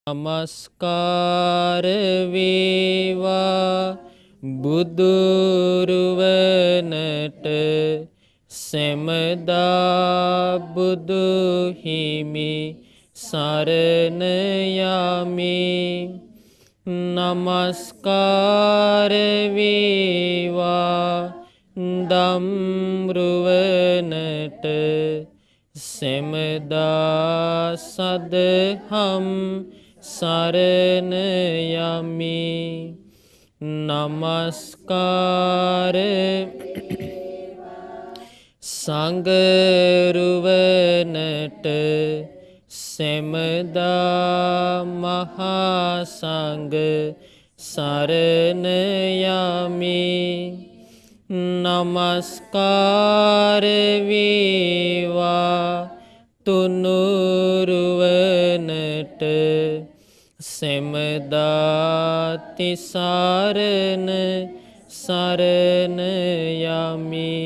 නමස්කාර වේවා බුදුරුවනට සෙමදා බුදු හිමි සරණ යමි. නමස්කාර වේවා ධම්රුවනට සෙමදා සදහම් සරණ යමි. නමස්කාර සංඝරුවනට සෙමදා මහා සංඝ සරණ යමි. නමස්කාර වේවා තුනුරුවනට සෙමදා තිසරණ සරණ යමි.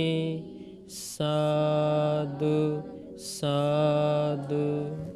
සාදු සාදු.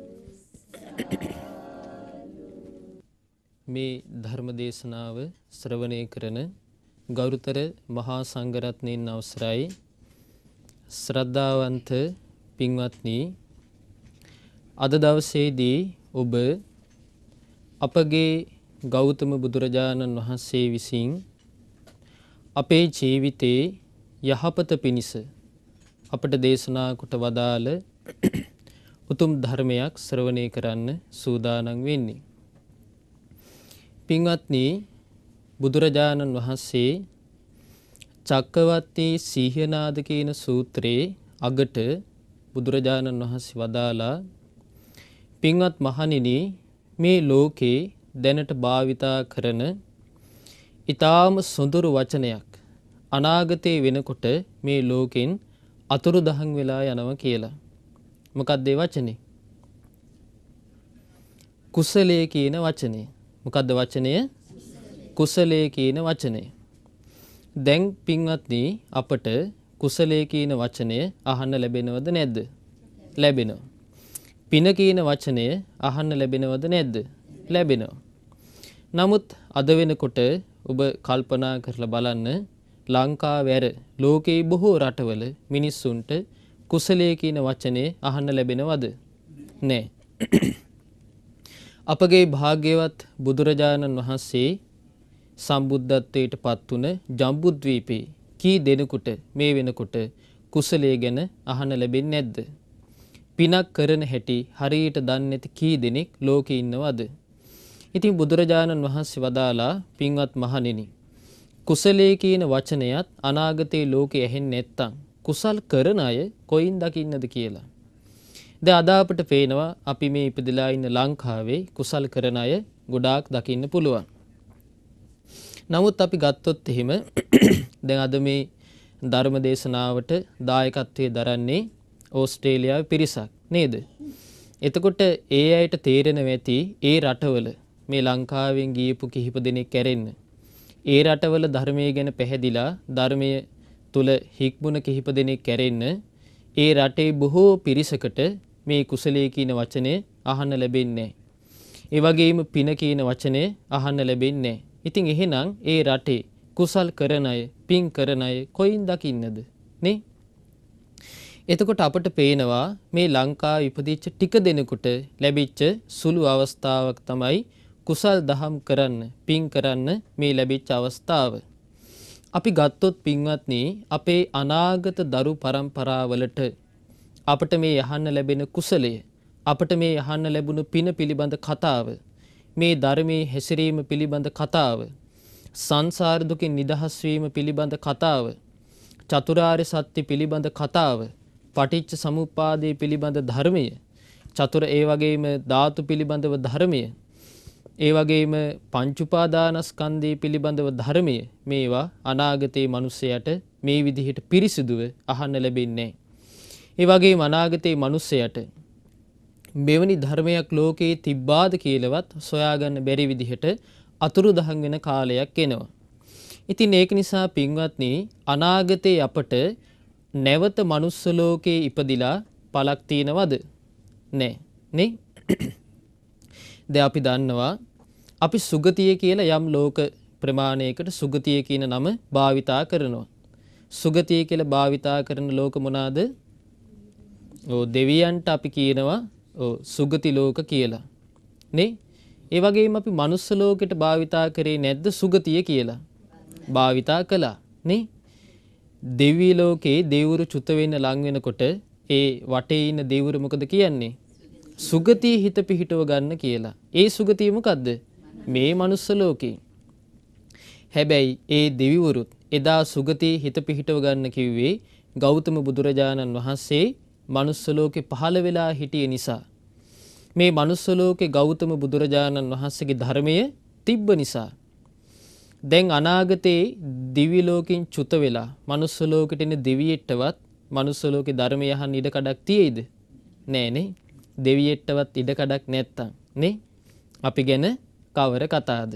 මේ ධර්ම දේශනාව ශ්‍රවණය කරන ගෞරවතර මහා සංඝරත්නයන් අවසරයි. ශ්‍රද්ධාවන්ත පින්වත්නි, අද දවසේදී ඔබ අපගේ ගෞතම බුදුරජාණන් වහන්සේ විසින් අපේ ජීවිතේ යහපත පිණිස අපට දේශනා කොට වදාළ උතුම් ධර්මයක් ශ්‍රවණය කරන්න සූදානම් වෙන්නේ. පින්වත්නි, බුදුරජාණන් වහන්සේ චක්කවර්ති සීහනාද කියන සූත්‍රයේ අගට බුදුරජාණන් වහන්සේ වදාලා, පින්වත් මහණෙනි, මේ ලෝකේ දැනට භාවිතා කරන ඊටාම සොඳුරු වචනයක් අනාගතේ වෙනකොට මේ ලෝකෙන් අතුරුදහන් වෙලා යනවා කියලා. මොකක්ද ඒ වචනේ? කුසලයේ කියන වචනේ. මොකක්ද වචනය? කුසලයේ කියන වචනය. දැන් පින්වත්නි, අපට කුසලයේ කියන වචනය අහන්න ලැබෙනවද නැද්ද? ලැබෙනවා. පින කියන වචනය අහන්න ලැබෙනවද නැද්ද? ලැබෙනවා. නමුත් අද වෙනකොට ඔබ කල්පනා කරලා බලන්න, ලංකාවේ ඇර ලෝකේ බොහෝ රටවල මිනිස්සුන්ට කුසලයේ කියන වචනේ අහන්න ලැබෙනවද? නැහැ. අපගේ භාග්‍යවත් බුදුරජාණන් වහන්සේ සම්බුද්ධත්වයට පත් වුණ ජම්බුද්වීපේ කී දෙනෙකුට මේ වෙනකොට කුසලයේ ගැන අහන්න ලැබෙන්නේ නැද්ද? පිනක් කරන හැටි හරියට දන්නේ නැති කී දෙනෙක් ලෝකේ ඉන්නවද? ඉතින් බුදුරජාණන් වහන්සේ වදාලා, පින්වත් මහණෙනි, කුසලයේ කියන වචනයත් අනාගතේ ලෝකේ ඇහෙන්නේ නැත්තම් කුසල් කරන අය කොයින් දකින්නද කියලා. දැන් අද අපිට පේනවා අපි මේ ඉපදලා ඉන්න ලංකාවේ කුසල් කරන අය ගොඩාක් දකින්න පුළුවන්. නමුත් අපි ගත්තොත් එහෙම දැන් අද මේ ධර්ම දේශනාවට දායකත්වයේ දරන්නේ ඕස්ට්‍රේලියාවේ පිරිසක් නේද? එතකොට ඒ අයට තේරෙනවා ඇති ඒ රටවල මේ ලංකාවෙන් ගියපු කිහිප දෙනෙක් කැරෙන්න. ඒ රටවල ධර්මයේ ගැන පැහැදිලා ධර්මයේ තුල හික්මුණ කිහිප දෙනෙක් කැරෙන්න ඒ රටේ බොහෝ පිරිසකට මේ කුසලයේ කියන වචනේ අහන්න ලැබෙන්නේ නැහැ. ඒ වගේම පින කියන වචනේ අහන්න ලැබෙන්නේ නැහැ. ඉතින් එහෙනම් ඒ රටේ කුසල් කරන අය, පින් කරන අය කොයින් දකින්නද නේ? එතකොට අපට පේනවා මේ ලංකාවේ ඉපදිච්ච ටික දෙනෙකුට ලැබිච්ච සුළු අවස්ථාවක් තමයි කුසල් දහම් කරන්න, පින් කරන්න මේ ලැබිච්ච අවස්ථාව. අපි ගත්තොත් පින්වත්නි, අපේ අනාගත දරු පරම්පරාවලට අපට මේ යහන්න ලැබෙන කුසලය, අපට මේ යහන්න ලැබුණු පින පිළිබඳ කතාව, මේ ධර්මයේ හැසිරීම පිළිබඳ කතාව, සංසාර දුකින් නිදහස් වීම පිළිබඳ කතාව, චතුරාර්ය සත්‍ය පිළිබඳ කතාව, පටිච්ච සමුප්පාදයේ පිළිබඳ ධර්මය, ඒ වගේම ධාතු පිළිබඳව ධර්මය, ඒ වගේම පංච උපාදානස්කන්ධය පිළිබඳව ධර්මය, මේවා අනාගතයේ මිනිසයාට මේ විදිහට පිරිසිදුව අහන්න ලැබෙන්නේ නැහැ. ඒ වගේම අනාගතයේ මිනිසයාට මෙවැනි ධර්මයක් ලෝකේ තිබ්බාද කියලාවත් සොයාගන්න බැරි විදිහට අතුරුදහන් වෙන කාලයක් එනවා. ඉතින් ඒක නිසා පින්වත්නි, අනාගතයේ අපට නැවත මනුස්ස ලෝකේ ඉපදිලා පළක් තියනවද? නැහැ නේ. දැන් අපි දන්නවා අපි සුගතිය කියලා යම් ලෝක ප්‍රමාණයකට සුගතිය කියන නම භාවිතා කරනවා. සුගතිය කියලා භාවිතා කරන ලෝක මොනවාද? දෙවියන්ට අපි කියනවා සුගති ලෝක කියලා. නේ? ඒ වගේම අපි මනුස්ස ලෝකෙට භාවිතා කරේ නැද්ද සුගතිය කියලා? භාවිතා කළා. නේ? දෙවි ලෝකේ දෙවිවරු චුත වෙන්න ලං වෙනකොට ඒ වටේ ඉන්න දෙවිවරු මොකද කියන්නේ? සුගතිය හිත පිහිටව ගන්න කියලා. ඒ සුගතිය මොකද්ද? මේ මනුස්ස ලෝකේ. හැබැයි ඒ දෙවිවරුත් එදා සුගතිය හිත පිහිටව ගන්න කිව්වේ ගෞතම බුදුරජාණන් වහන්සේ මනුස්ස ලෝකේ පහළ වෙලා හිටිය නිසා. මේ මනුස්ස ලෝකේ ගෞතම බුදුරජාණන් වහන්සේගේ ධර්මය තිබ්බ නිසා. දැන් අනාගතේ දිව්‍ය ලෝකෙන් චුත වෙලා මනුස්ස ලෝකෙට එන දෙවියෙක්ටවත් මනුස්ස ලෝකේ ධර්මය අහන්න ඉඩ කඩක් තියෙයිද? නෑනේ. දෙවියෙක්ටවත් ඉඩ කඩක් නැත්තම් නේ අපි ගැන කවර කතාවද?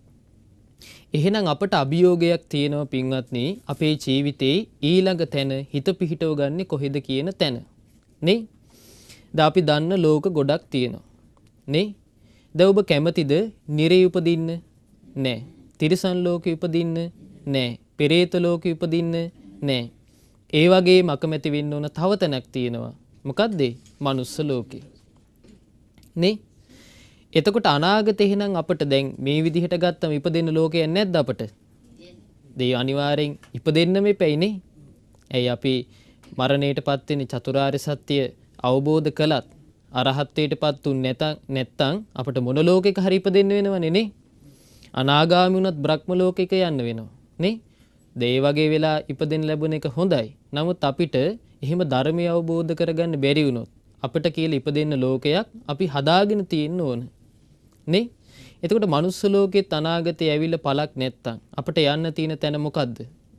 එහෙනම් අපට අභියෝගයක් තියෙනවා පින්වත්නි අපේ ජීවිතේ ඊළඟ තැන හිත පිහිටව ගන්නෙ කොහෙද කියන තැන නේ? දැන් අපි දන්න ලෝක ගොඩක් තියෙනවා නේ? දැන් ඔබ කැමතිද නිරේ උපදින්න? නෑ. තිරිසන් ලෝකෙ උපදින්න? නෑ. පෙරේත ලෝකෙ උපදින්න? නෑ. ඒ වගේම අකමැති වෙන්න ඕන තව තැනක් තියෙනවා. මොකද්ද? මනුස්ස ලෝකෙ. නේ? එතකොට අනාගතේ එහෙනම් අපිට දැන් මේ විදිහට ගත්තම ඉපදෙන්න ලෝකයක් නැද්ද අපිට? දෙය අනිවාර්යෙන් ඉපදෙන්න මෙපැයිනේ. ඇයි අපි මරණයටපත් වෙන්නේ චතුරාර්ය සත්‍ය අවබෝධ කළත් අරහත්ත්වයටපත් උන් නැත්තම් අපිට මොන ලෝකයක හරි ඉපදෙන්න වෙනවනේ නේ? අනාගාමී වුණත් බ්‍රහ්ම ලෝකයක යන්න වෙනවා නේ? ඒ වගේ වෙලා ඉපදෙන්න ලැබුණ එක හොඳයි. නමුත් අපිට එහෙම ධර්මය අවබෝධ කරගන්න බැරි වුණොත් අපිට කියලා ඉපදෙන්න ලෝකයක් අපි හදාගෙන තියෙන්න ඕන. නේ? එතකොට මනුස්ස ලෝකෙත් අනාගතේ ඇවිල්ලා පළක් නැත්තම් අපිට යන්න තියෙන තැන මොකද්ද?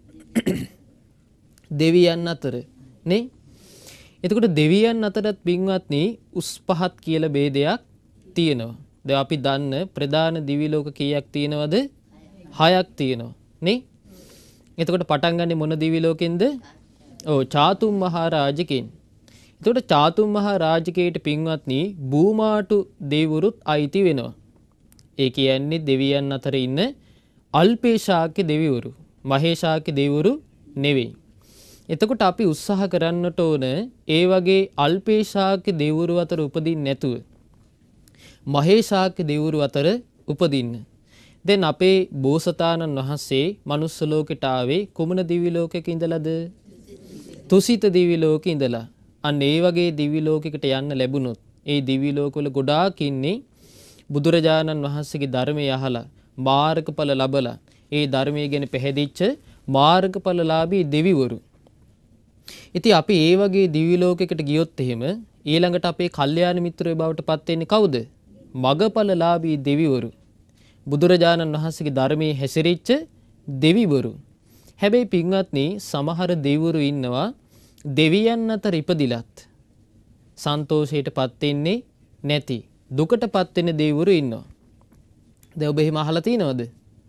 දෙවියන් අතර. නේ? එතකොට දෙවියන් අතරත් පින්වත්නි උස් පහත් කියලා ભેදයක් තියෙනවා. දැන් අපි දන්න ප්‍රධාන දිවි ලෝක කීයක් තියෙනවද? 6ක් තියෙනවා. නේ? එතකොට පටන් ගන්නේ මොන දිවි ලෝකෙන්ද? චාතුම් මහා රාජකෙන්. එතකොට චාතුම් මහා රාජකයට පින්වත්නි භූමාටු දෙවිවරුත් අයිති වෙනවා. ඒ කියන්නේ දෙවියන් අතර ඉන්න අල්පේශාක්‍ය දෙවිවරු, මහේශාක්‍ය දෙවිවරු නෙවෙයි. එතකොට අපි උත්සාහ කරන්නට ඕන ඒ වගේ අල්පේශාක්‍ය දෙවිවරු අතර උපදින්න නැතුව මහේශාක්‍ය දෙවිවරු අතර උපදින්න. දැන් අපේ බෝසතාණන් වහන්සේ මනුස්ස ලෝකෙට ආවේ කුමන දිවි ලෝකයක ඉඳලාද? තුසිත දිවි ලෝකේ ඉඳලා. අන්න ඒ වගේ දිවි ලෝකයකට යන්න ලැබුණොත් ඒ දිවි ලෝකවල ගොඩාක් ඉන්නේ බුදුරජාණන් වහන්සේගේ ධර්මය අහලා මාර්ගඵල ලබලා ඒ ධර්මයේ ගැන පැහැදිච්ච මාර්ගඵලලාභී දෙවිවරු. ඉතින් අපි ඒ වගේ දිවි ලෝකයකට ගියොත් එහෙම ඊළඟට අපේ කල්යාණ මිත්‍රයෝ බවට පත් වෙන්නේ කවුද? මගඵලලාභී දෙවිවරු. බුදුරජාණන් වහන්සේගේ ධර්මයේ හැසිරිච්ච දෙවිවරු. හැබැයි පින්වත්නි සමහර දෙවිවරු ඉන්නවා දෙවියන් අතර ඉපදිලත් සන්තෝෂයටපත් වෙන්නේ නැති දුකටපත් වෙන දෙවිවරු ඉන්නවා. දැන් ඔබ එහෙම අහලා තියෙනවද?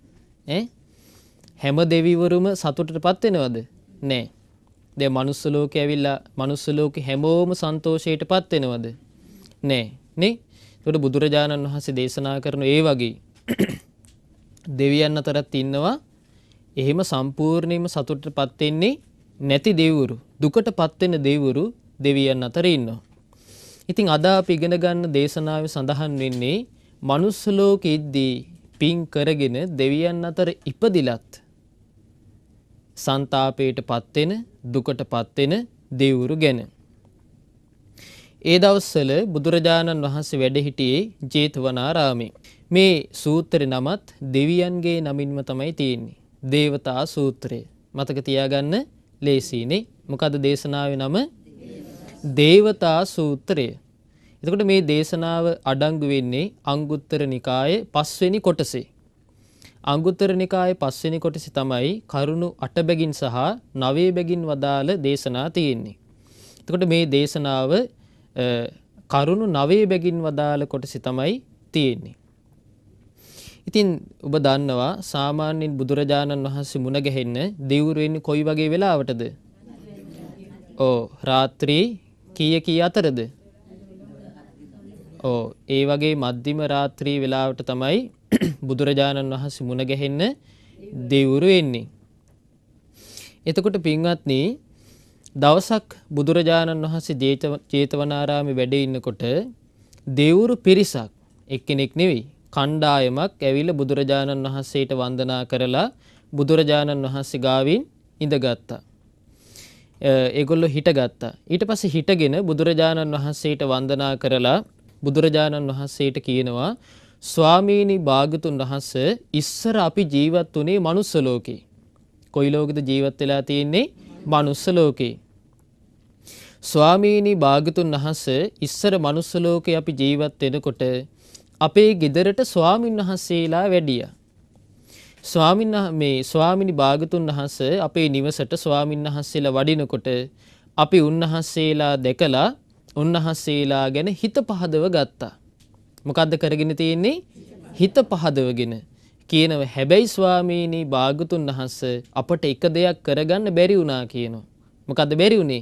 හැම දෙවිවරුම සතුටටපත් වෙනවද? නෑ. දැන් මනුස්ස ලෝකේ ඇවිල්ලා මනුස්ස ලෝකේ හැමෝම සන්තෝෂයටපත් වෙනවද? නෑ. නේ? ඒකට බුදුරජාණන් වහන්සේ දේශනා කරන ඒ වගේ දෙවියන් අතරත් ඉන්නවා එහෙම සම්පූර්ණයෙන්ම සතුටටපත් වෙන්නේ නැති දෙවිවරු, දුකටපත් වෙන දෙවිවරු දෙවියන් අතර ඉන්නවා. ඉතින් අද අපි ඉගෙන ගන්න දේශනාවේ සඳහන් වෙන්නේ මනුස්ස ලෝකෙද්දී පින් කරගෙන දෙවියන් අතර ඉපදිලත් සංతాපයටපත් වෙන, දුකටපත් වෙන දෙවිවරු ගැන. ඒ දවස්වල බුදුරජාණන් වහන්සේ වැඩ සිටියේ ජේතවනාරාමේ. මේ සූත්‍රේ නමත් දෙවියන්ගේ නමින්ම තමයි තියෙන්නේ. දේවතා සූත්‍රය. මතක තියාගන්න ලේසියිනේ. මොකද දේශනාවේ නම? දේවතා සූත්‍රය. එතකොට මේ දේශනාව අඩංගු වෙන්නේ අංගුත්තර නිකායේ 5 වෙනි කොටසේ. අංගුත්තර නිකායේ 5 වෙනි කොටසේ තමයි කරුණු 8 බැගින් සහ 9 බැගින් වදාළ දේශනා තියෙන්නේ. එතකොට මේ දේශනාව කරුණු 9 බැගින් වදාළ කොටසේ තමයි තියෙන්නේ. ඉතින් ඔබ දන්නවා සාමාන්‍යයෙන් බුදුරජාණන් වහන්සේ මුණ ගැහෙන්න දෙවිවරු වෙන්නේ කොයි වගේ වෙලාවටද? රාත්‍රී කීය අතරද? ඒ වගේ මධ්‍යම රාත්‍රී වෙලාවට තමයි බුදුරජාණන් වහන්සේ මුණ ගැහෙන්න දෙවුරු වෙන්නේ. එතකොට පින්වත්නි දවසක් බුදුරජාණන් වහන්සේ ජේතවනාරාමේ වැඩ ඉන්නකොට දෙවුරු පිරිසක් එක්කෙනෙක් නෙවෙයි කණ්ඩායමක් ඇවිල්ලා බුදුරජාණන් වහන්සේට වන්දනා කරලා බුදුරජාණන් වහන්සේ ගාවින් ඉඳගත්තා. ඒගොල්ලෝ හිටගත්තා. ඊට පස්සේ හිටගෙන බුදුරජාණන් වහන්සේට වන්දනා කරලා බුදුරජාණන් වහන්සේට කියනවා ස්වාමීනි භාග්‍යතුන් වහන්සේ ඉස්සර අපි ජීවත් වුණේ මනුස්ස ලෝකේ. කොයි ලෝකෙද ජීවත් වෙලා තියෙන්නේ? මනුස්ස ලෝකේ. ස්වාමීනි භාග්‍යතුන් වහන්සේ ඉස්සර මනුස්ස ලෝකේ අපි ජීවත් වෙනකොට අපේ ගෙදරට ස්වාමින් වහන්සේලා වැඩියා. ස්වාමිනි භාග්‍යතුන් වහන්සේ අපේ නිවසට ස්වාමින් වහන්සේලා වඩිනකොට අපි උන්වහන්සේලා දැකලා උන්වහන්සේලා ගැන හිත පහදව ගත්තා. මොකද්ද කරගෙන තියෙන්නේ? හිත පහදවගෙන කියනව හැබැයි ස්වාමීනි භාග්‍යතුන් වහන්සේ අපට එක දෙයක් කරගන්න බැරි වුණා කියනවා. මොකද්ද බැරි වුණේ?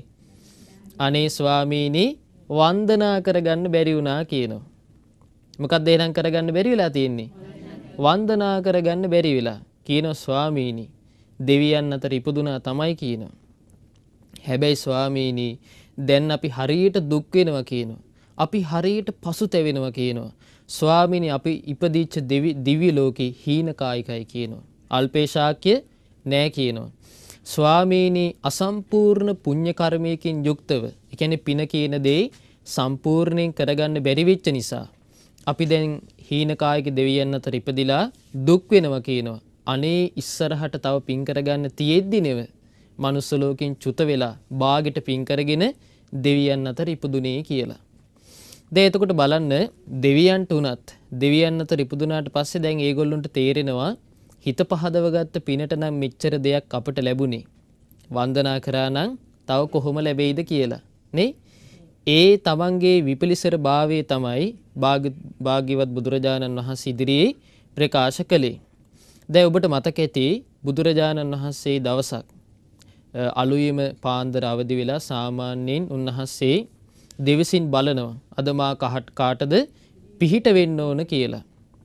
අනේ ස්වාමීනි වන්දනා කරගන්න බැරි වුණා කියනවා. මොකද්ද එහෙනම් කරගන්න බැරි වෙලා තියෙන්නේ? වන්දනා කරගන්න බැරි වෙලා කියනවා ස්වාමීනි දෙවියන් අතර ඉපදුනා තමයි කියනවා. හැබැයි ස්වාමීනි දැන් අපි හරියට දුක් වෙනවා කියනවා. අපි හරියට පසුතැවෙනවා කියනවා. ස්වාමීනි අපි ඉපදිච්ච දිව්‍ය ලෝකේ හීන කායිකයි කියනවා. අල්පේ ශාක්‍ය නෑ කියනවා. ස්වාමීනි අසම්පූර්ණ පුණ්‍ය කර්මයකින් යුක්තව, ඒ කියන්නේ පින කියන දේ සම්පූර්ණයෙන් කරගන්න බැරි වෙච්ච නිසා අපි දැන් හීන කායික දෙවියන් අතර ඉපදිලා දුක් වෙනවා කියනවා. අනේ ඉස්සරහට තව පින් කරගන්න තියෙද්දි නෙව මනුස්ස ලෝකෙන් චුත වෙලා බාගෙට පින් කරගෙන දෙවියන් අතර ඉපදුනේ කියලා. දැන් එතකොට බලන්න දෙවියන්ට උනත් දෙවියන් අතර ඉපදුනාට පස්සේ දැන් ඒගොල්ලන්ට තේරෙනවා හිත පහදව ගත්ත පිනට නම් මෙච්චර දෙයක් අපට ලැබුණේ. වන්දනා කරා නම් තව කොහොම ලැබෙයිද කියලා. නේ? ඒ තමන්ගේ විපලිසර භාවයේ තමයි භාග්‍යවත් බුදුරජාණන් වහන්සේ ඉදිරියේ ප්‍රකාශ කළේ. දැන් ඔබට මතක ඇති බුදුරජාණන් වහන්සේ දවසක් අලුයම පාන්දර අවදි වෙලා සාමාන්‍යයෙන් උන්වහන්සේ දෙවිසින් බලනවා අද මා කාටද පිහිට වෙන්න ඕන කියලා.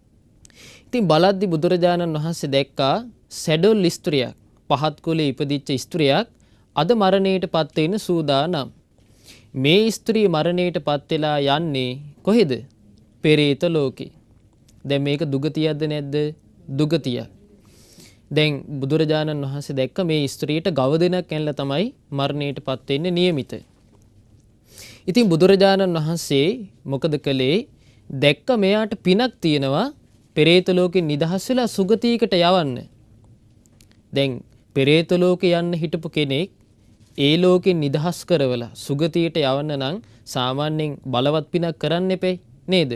ඉතින් බලද්දි බුදුරජාණන් වහන්සේ දැක්කා සැඩොල් ස්ත්‍රියක්, පහත් කුලේ ඉපදිච්ච ස්ත්‍රියක් අද මරණයටපත් වෙන සූදානම්. මේ ස්ත්‍රිය මරණයටපත් වෙලා යන්නේ කොහෙද? පෙරේත ලෝකේ. දැන් මේක දුගතියක්ද නැද්ද? දුගතියක්. දැන් බුදුරජාණන් වහන්සේ දැක්ක මේ ස්ත්‍රියට ගව දෙනක් ඇනලා තමයි මරණයටපත් වෙන්නේ નિયમિત. ඉතින් බුදුරජාණන් වහන්සේ මොකද කළේ? දැක්ක මෙයාට පිනක් තියෙනවා පෙරේත ලෝකෙන් නිදහස් වෙලා සුගතියකට යවන්න. දැන් පෙරේත ලෝකේ යන්න හිටපු කෙනෙක් ඒ ලෝකෙන් නිදහස් කරවලා සුගතියට යවන්න නම් සාමාන්‍යයෙන් බලවත් පිනක් කරන්න එපේ නේද?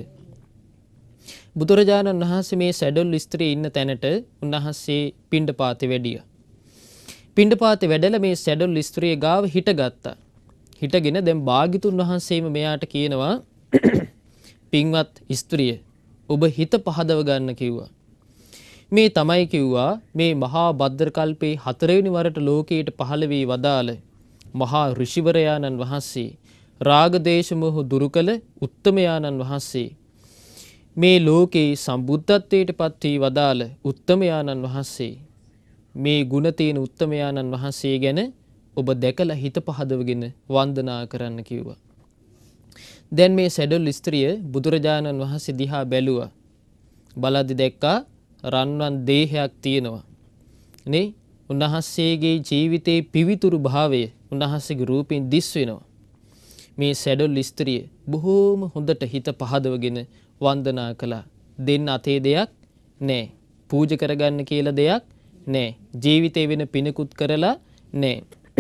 බුදුරජාණන් වහන්සේ මේ සැඩොල් ස්ත්‍රී ඉන්න තැනට උන්වහන්සේ පිණ්ඩපාතේ වැඩියා. පිණ්ඩපාතේ වැඩලා මේ සැඩොල් ස්ත්‍රිය ගාව හිටගත්තා. හිටගෙන දැන් භාග්‍යතුන් වහන්සේම මෙයාට කියනවා පින්වත් ස්ත්‍රිය ඔබ හිත පහදව ගන්න කිව්වා. මේ තමයි කිව්වා මේ මහා භද්‍ර කල්පේ 4 වෙනි වරට ලෝකයට පහළ වී වදාළ මහා ඍෂිවරයාණන් වහන්සේ, රාග දේශ මොහ දුරු කළ උත්තමයාණන් වහන්සේ, මේ ලෝකේ සම්බුද්ධත්වයට පත් වී වදාළ උත්තමයාණන් වහන්සේ, මේ ගුණ තියෙන උත්තමයාණන් වහන්සේ ගැන ඔබ දැකලා හිත පහදවගෙන වන්දනා කරන්න කිව්වා. දැන් මේ සැඩොල් ස්ත්‍රිය බුදුරජාණන් වහන්සේ දිහා බැලුවා. බලද්දි දැක්කා රන්වන් දේහයක් තියෙනවා. නේ? උන්වහන්සේගේ ජීවිතේ පිවිතුරු භාවය උන්වහන්සේගේ රූපෙන් දිස් වෙනවා. මේ සැඩොල් ස්ත්‍රිය බොහෝම හොඳට හිත පහදවගෙන වන්දනා කළා. දෙන්න අතේ දෙයක් නැහැ. පූජා කරගන්න කියලා දෙයක් නැහැ. ජීවිතේ වෙන පිනකුත් කරලා නැහැ.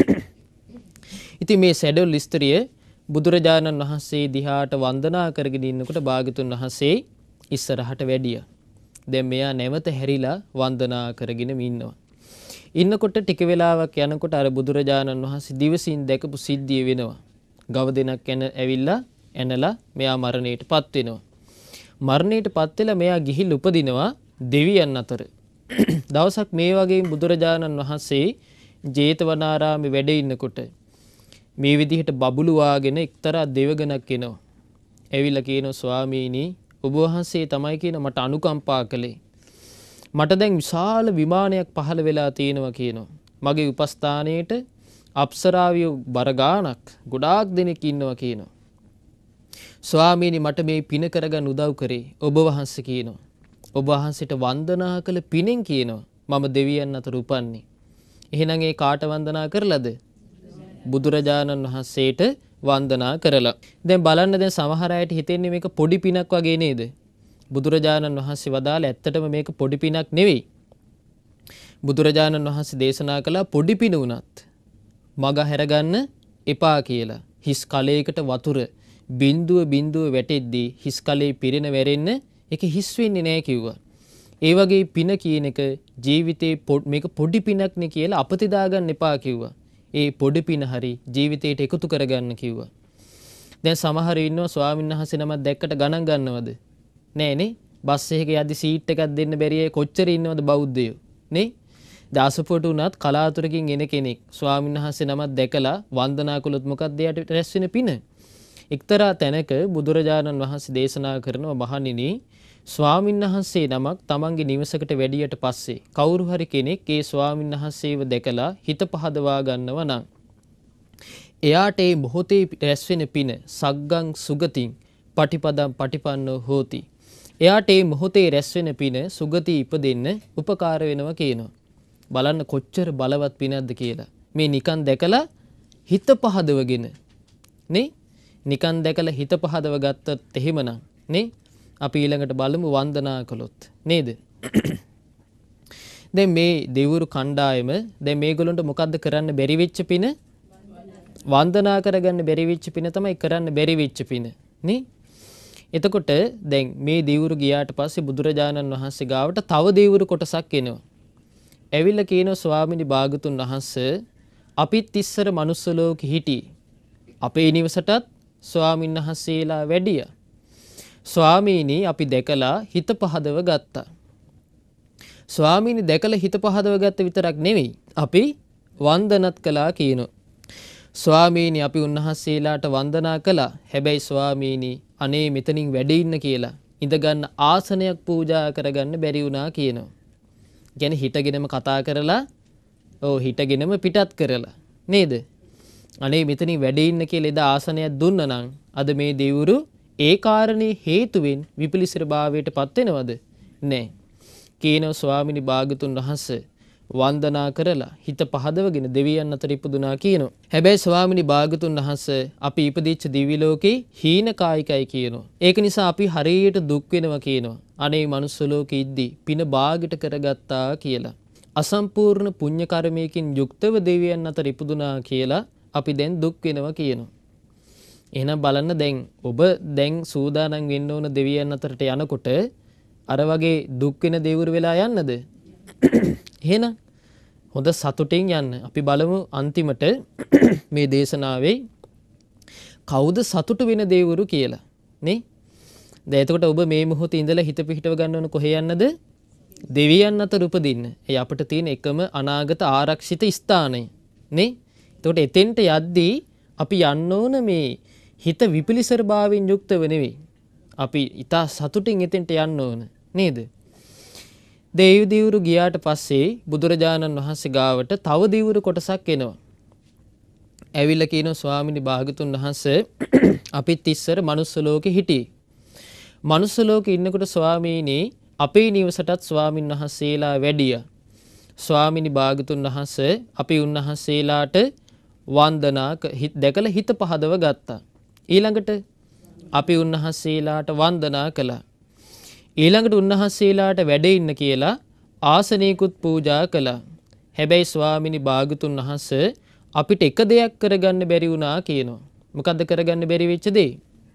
ඉතින් මේ සැඩොල් ස්ත්‍රිය බුදුරජාණන් වහන්සේ දිහාට වන්දනා කරගෙන ඉන්නකොට භාග්‍යතුන් වහන්සේ ඉස්සරහට වැඩියා. දැන් මෙයා නැවත හැරිලා වන්දනා කරගෙන ඉන්නවා. ඉන්නකොට ටික වෙලාවක් යනකොට අර බුදුරජාණන් වහන්සේ දිවසින් දැකපු සිද්ධිය වෙනවා. ගව දෙනක් ඇවිල්ලා ඇනලා මෙයා මරණයටපත් වෙනවා. මරණයටපත් වෙලා මෙයා ගිහිල්ලා උපදිනවා දෙවියන් අතර. දවසක් මේ වගේ බුදුරජාණන් වහන්සේ ජේතවනාරාමේ වැඩ ඉන්නකොට මේ විදිහට බබළු වාගෙන එක්තරා දෙවගණක් එනවා. ඇවිල්ලා කියනවා ස්වාමීනි ඔබ වහන්සේ තමයි කියන මට අනුකම්පා කළේ. මට දැන් විශාල විමානයක් පහළ වෙලා තියෙනවා කියනවා. මගේ උපස්ථානයේට අප්සරාවිය බර ගාණක් ගොඩාක් දෙනෙක් ඉන්නවා කියනවා. ස්වාමීනි මට මේ පින කරගන්න උදව් කරේ ඔබ වහන්සේ කියනවා. ඔබ වහන්සේට වන්දනා කළ පිනෙන් කියනවා මම දෙවියන් අතර උපන්නේ. එහෙනම් ඒ කාට වන්දනා කරලාද? බුදුරජාණන් වහන්සේට වන්දනා කරලා. දැන් බලන්න දැන් සමහර අයට හිතෙන්නේ මේක පොඩි පිනක් වගේ නේද? බුදුරජාණන් වහන්සේ වදාළ ඇත්තටම මේක පොඩි පිනක් නෙවෙයි. බුදුරජාණන් වහන්සේ දේශනා කළා පොඩි පින උනත් මග හැරගන්න එපා කියලා. හිස් කලයකට වතුර බිඳුව බිඳුව වැටෙද්දී හිස් කලේ පිරෙන වැරෙන්න ඒක හිස් වෙන්නේ නැහැ කිව්වා. ඒ වගේ පින කියන එක ජීවිතේ මේක පොඩි පිනක් නේ කියලා අපති දාගන්න එපා කිව්වා. ඒ පොඩි පින හරි ජීවිතේට එකතු කරගන්න කිව්වා. දැන් සමහර ඉන්නවා ස්වාමීන් වහන්සේ නමක් දැක්කට ගණන් ගන්නවද? නෑනේ. බස් එකක යද්දි සීට් එකක් දෙන්න බැරි අය කොච්චර ඉන්නවද බෞද්ධයෝ? නේ? දාසපොට උනත් කලාතුරකින් එන කෙනෙක් ස්වාමීන් වහන්සේ නමක් දැකලා වන්දනා කළොත් මොකක්ද යට රැස් වෙන පින? එක්තරා තැනක බුදුරජාණන් වහන්සේ දේශනා කරනවා මහණෙනි ස්වාමීන් වහන්සේ නමක් තමන්ගේ නිවසකට වැඩියට පස්සේ කවුරු හරි කෙනෙක් ඒ ස්වාමීන් වහන්සේව දැකලා හිත පහදවා ගන්නවා නම් එයාට ඒ මොහොතේ රැස් වෙන පින සග්ගං සුගතින් පටිපදම් පටිපන්නෝ හෝති. එයාට ඒ මොහොතේ රැස් වෙන පින සුගති ඉපදෙන්න උපකාර වෙනවා කියනවා. බලන්න කොච්චර බලවත් පිනක්ද කියලා. මේ නිකන් දැකලා හිත පහදවගෙන නේ නිකන් දැකලා හිත පහදව ගත්තත් එහෙමනම් නේ අපි ඊළඟට බලමු වන්දනා කළොත් නේද? දැන් මේ දෙවිවරු කණ්ඩායම දැන් මේගොල්ලන්ට මොකද්ද කරන්න බැරි වෙච්ච පින? වන්දනා කරගන්න බැරි වෙච්ච පින තමයි කරන්න බැරි වෙච්ච පින නේ? එතකොට දැන් මේ දෙවිවරු ගියාට පස්සේ බුදුරජාණන් වහන්සේ ගාවට තව දෙවිවරු කොටසක් එනවා. ඇවිල්ලා කියනවා ස්වාමිනී භාගතුන් වහන්සේ අපිත් ඉස්සර මනුස්ස ලෝකෙ හිටියේ. අපේ නිවසටත් ස්වාමීන් වහන්සේලා වැඩියා. ස්වාමීනි අපි දැකලා හිත පහදව ගත්තා. ස්වාමීනි දැකලා හිත පහදව ගත්ත විතරක් නෙවෙයි අපි වන්දනත් කළා කියනවා. ස්වාමීනි අපි උන්වහන්සේලාට වන්දනා කළා. හැබැයි ස්වාමීනි අනේ මෙතනින් වැඩ ඉන්න කියලා ඉඳගන්න ආසනයක් පූජා කරගන්න බැරි වුණා කියනවා. කියන්නේ හිටගෙනම කතා කරලා හිටගෙනම පිටත් කරලා නේද? අනේ මෙතනින් වැඩ ඉන්න කියලා එදා ආසනයක් දුන්නා නම් අද මේ දෙවිවරු ඒ කාරණේ හේතුවෙන් විපලිසර භාවයට පත් වෙනවද? නැහැ. කියනවා ස්වාමිනී භාගතුන් වහන්සේ වන්දනා කරලා හිත පහදවගෙන දෙවියන් අතර ඉපදුනා කියනවා. හැබැයි ස්වාමිනී භාගතුන් වහන්සේ අපි ඉපදිච්ච දිව්‍ය ලෝකේ හීන කායිකයි කියනවා. ඒක නිසා අපි හරියට දුක් වෙනවා කියනවා. අනේ මනුස්ස ලෝකෙ ඉද්දි පින භාගයට කරගත්තා කියලා. අසම්පූර්ණ පුණ්‍ය කර්මයකින් යුක්තව දෙවියන් අතර ඉපදුනා කියලා අපි දැන් දුක් වෙනවා කියනවා. එහෙනම් බලන්න දැන් ඔබ දැන් සූදානම් වෙන්න ඕන දෙවියන් අතරට යනකොට අර වගේ දුක් වෙන දෙවිවරු වෙලා යන්නද? එහෙනම් හොඳ සතුටින් යන්න. අපි බලමු අන්තිමට මේ දේශනාවේ කවුද සතුට වෙන දෙවිවරු කියලා නේ? දැන් එතකොට ඔබ මේ මොහොතේ ඉඳලා හිත පිහිටව ගන්න ඕන කොහේ යන්නද? දෙවියන් අතර උපදින්න. ඒ අපිට තියෙන එකම අනාගත ආරක්ෂිත ස්ථානය නේ? එතකොට එතෙන්ට යද්දී අපි යන්න ඕන මේ හිත විපලිසර භාවයෙන් යුක්තව නෙවෙයි. අපි ඊට සතුටින් එතෙන්ට යන්න ඕන නේද? දෙවිවරු ගියාට පස්සේ බුදුරජාණන් වහන්සේ ගාවට තව දෙවිවරු කොටසක් එනවා. ඇවිල්ලා කියනවා ස්වාමිනී භාගතුන් වහන්සේ අපිත් ඉස්සර මනුස්ස ලෝකෙ හිටියේ. මනුස්ස ලෝකෙ ඉන්නකොට ස්වාමීනි අපේ නිවසටත් ස්වාමින් වහන්සේලා වැඩියා. ස්වාමිනී භාගතුන් වහන්සේ අපි උන්වහන්සේලාට වන්දනා දැකලා හිත පහදව ගත්තා. ඊළඟට අපි උන්වහන්සේලාට වන්දනා කළා. ඊළඟට උන්වහන්සේලාට වැඩ ඉන්න කියලා ආසනයකුත් පූජා කළා. හැබැයි ස්වාමිනී භාගතුන් වහන්සේ අපිට එක දෙයක් කරගන්න බැරි වුණා කියනවා. මොකද්ද කරගන්න බැරි වෙච්ච දේ?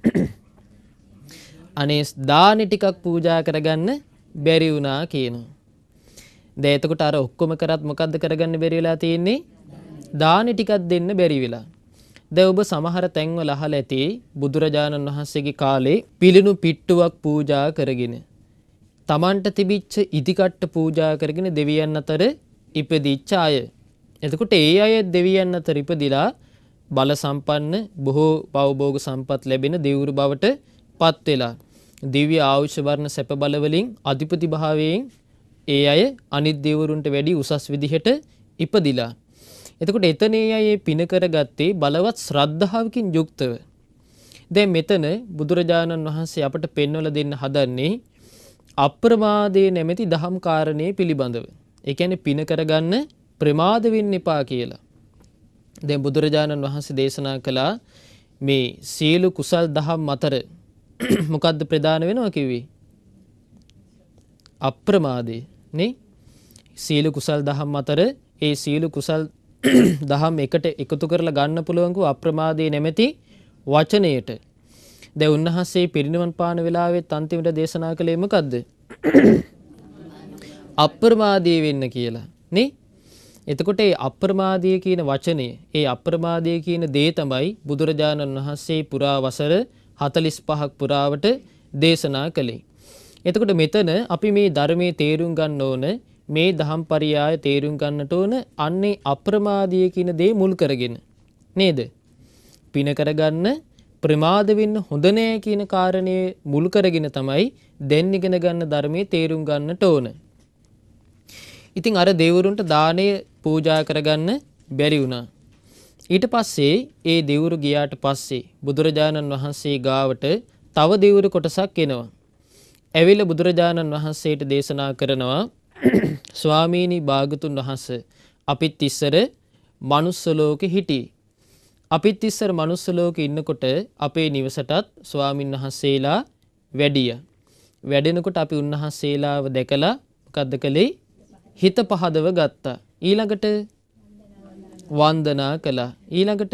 අනේ දානි ටිකක් පූජා කරගන්න බැරි වුණා කියනවා. දැන් එතකොට අර ඔක්කොම කරත් මොකද්ද කරගන්න බැරි වෙලා තියෙන්නේ? දානි ටිකක් දෙන්න බැරි වෙලා. දැන් ඔබ සමහර තැන්වල අහලා ඇති බුදුරජාණන් වහන්සේගේ කාලේ පිළිණු පිට්ටුවක් පූජා කරගෙන තමන්ට තිබිච්ච ඉදිකට්ට පූජා කරගෙන දෙවියන් අතර ඉපදිච්ච අය. එතකොට ඒ අය දෙවියන් අතර ඉපදිලා බල සම්පන්න බොහෝ භවභෝග සම්පත් ලැබෙන දෙවිවරු බවට පත් වෙලා දිව්‍ය ආයුෂ වර්ණ සැප බල වලින් අධිපති භාවයෙන් ඒ අය අනිත් දෙවරුන්ට වැඩි උසස් විදිහට ඉපදිලා. එතකොට එතන ඒ අය පින කරගත්තේ බලවත් ශ්‍රද්ධාවකින් යුක්තව. දැන් මෙතන බුදුරජාණන් වහන්සේ අපට පෙන්වලා දෙන්න හදන්නේ අප්‍රමාදයේ නැමැති දහම් කාරණේ පිළිබඳව. ඒ කියන්නේ පින කරගන්න ප්‍රමාද වෙන්න එපා කියලා. දැන් බුදුරජාණන් වහන්සේ දේශනා කළා මේ සීල කුසල් දහම් අතර මොකද්ද ප්‍රධාන වෙනවා කිව්වේ? අප්‍රමාදේ නේ. සීල කුසල් දහම් අතර ඒ සීල කුසල් දහම් එකට එකතු කරලා ගන්න පුළුවන් කෝ අප්‍රමාදේ නැමැති වචනයට. දැන් උන්වහන්සේ පිරිනිවන් පාන වෙලාවෙත් අන්තිමට දේශනා කළේ මොකද්ද? අප්‍රමාදී වෙන්න කියලා නේ. එතකොට ඒ අප්‍රමාදී කියන වචනය, ඒ අප්‍රමාදී කියන දේ තමයි බුදුරජාණන් වහන්සේ පුරා වසර 45ක් පුරාවට දේශනා කළේ. එතකොට මෙතන අපි මේ ධර්මයේ තේරුම් ගන්න ඕන, මේ දහම් පරියාය තේරුම් ගන්නට ඕන අන්නේ අප්‍රමාදී කියන දේ මුල් කරගෙන නේද? පින කරගන්න ප්‍රමාද වෙන්න හොඳ නෑ කියන කාරණේ මුල් කරගෙන තමයි දැන් ඉගෙන ගන්න ධර්මයේ තේරුම් ගන්නට ඕන. ඉතින් අර දෙවිවරුන්ට දාණය පූජා කරගන්න බැරි වුණා. ඊට පස්සේ ඒ දෙවිවරු ගියාට පස්සේ බුදුරජාණන් වහන්සේ ගාවට තව දෙවිවරු කොටසක් එනවා. ඇවිල්ලා බුදුරජාණන් වහන්සේට දේශනා කරනවා ස්වාමීනි භාගතුන් වහන්සේ අපිත් ඉස්සර මනුස්ස ලෝකෙ හිටියේ. අපිත් ඉස්සර මනුස්ස ලෝකෙ ඉන්නකොට අපේ නිවසටත් ස්වාමින් වහන්සේලා වැඩියා. වැඩෙනකොට අපි උන්වහන්සේලාව දැකලා මොකද්ද කළේ? හිත පහදව ගත්තා. ඊළඟට වන්දනා කළා. ඊළඟට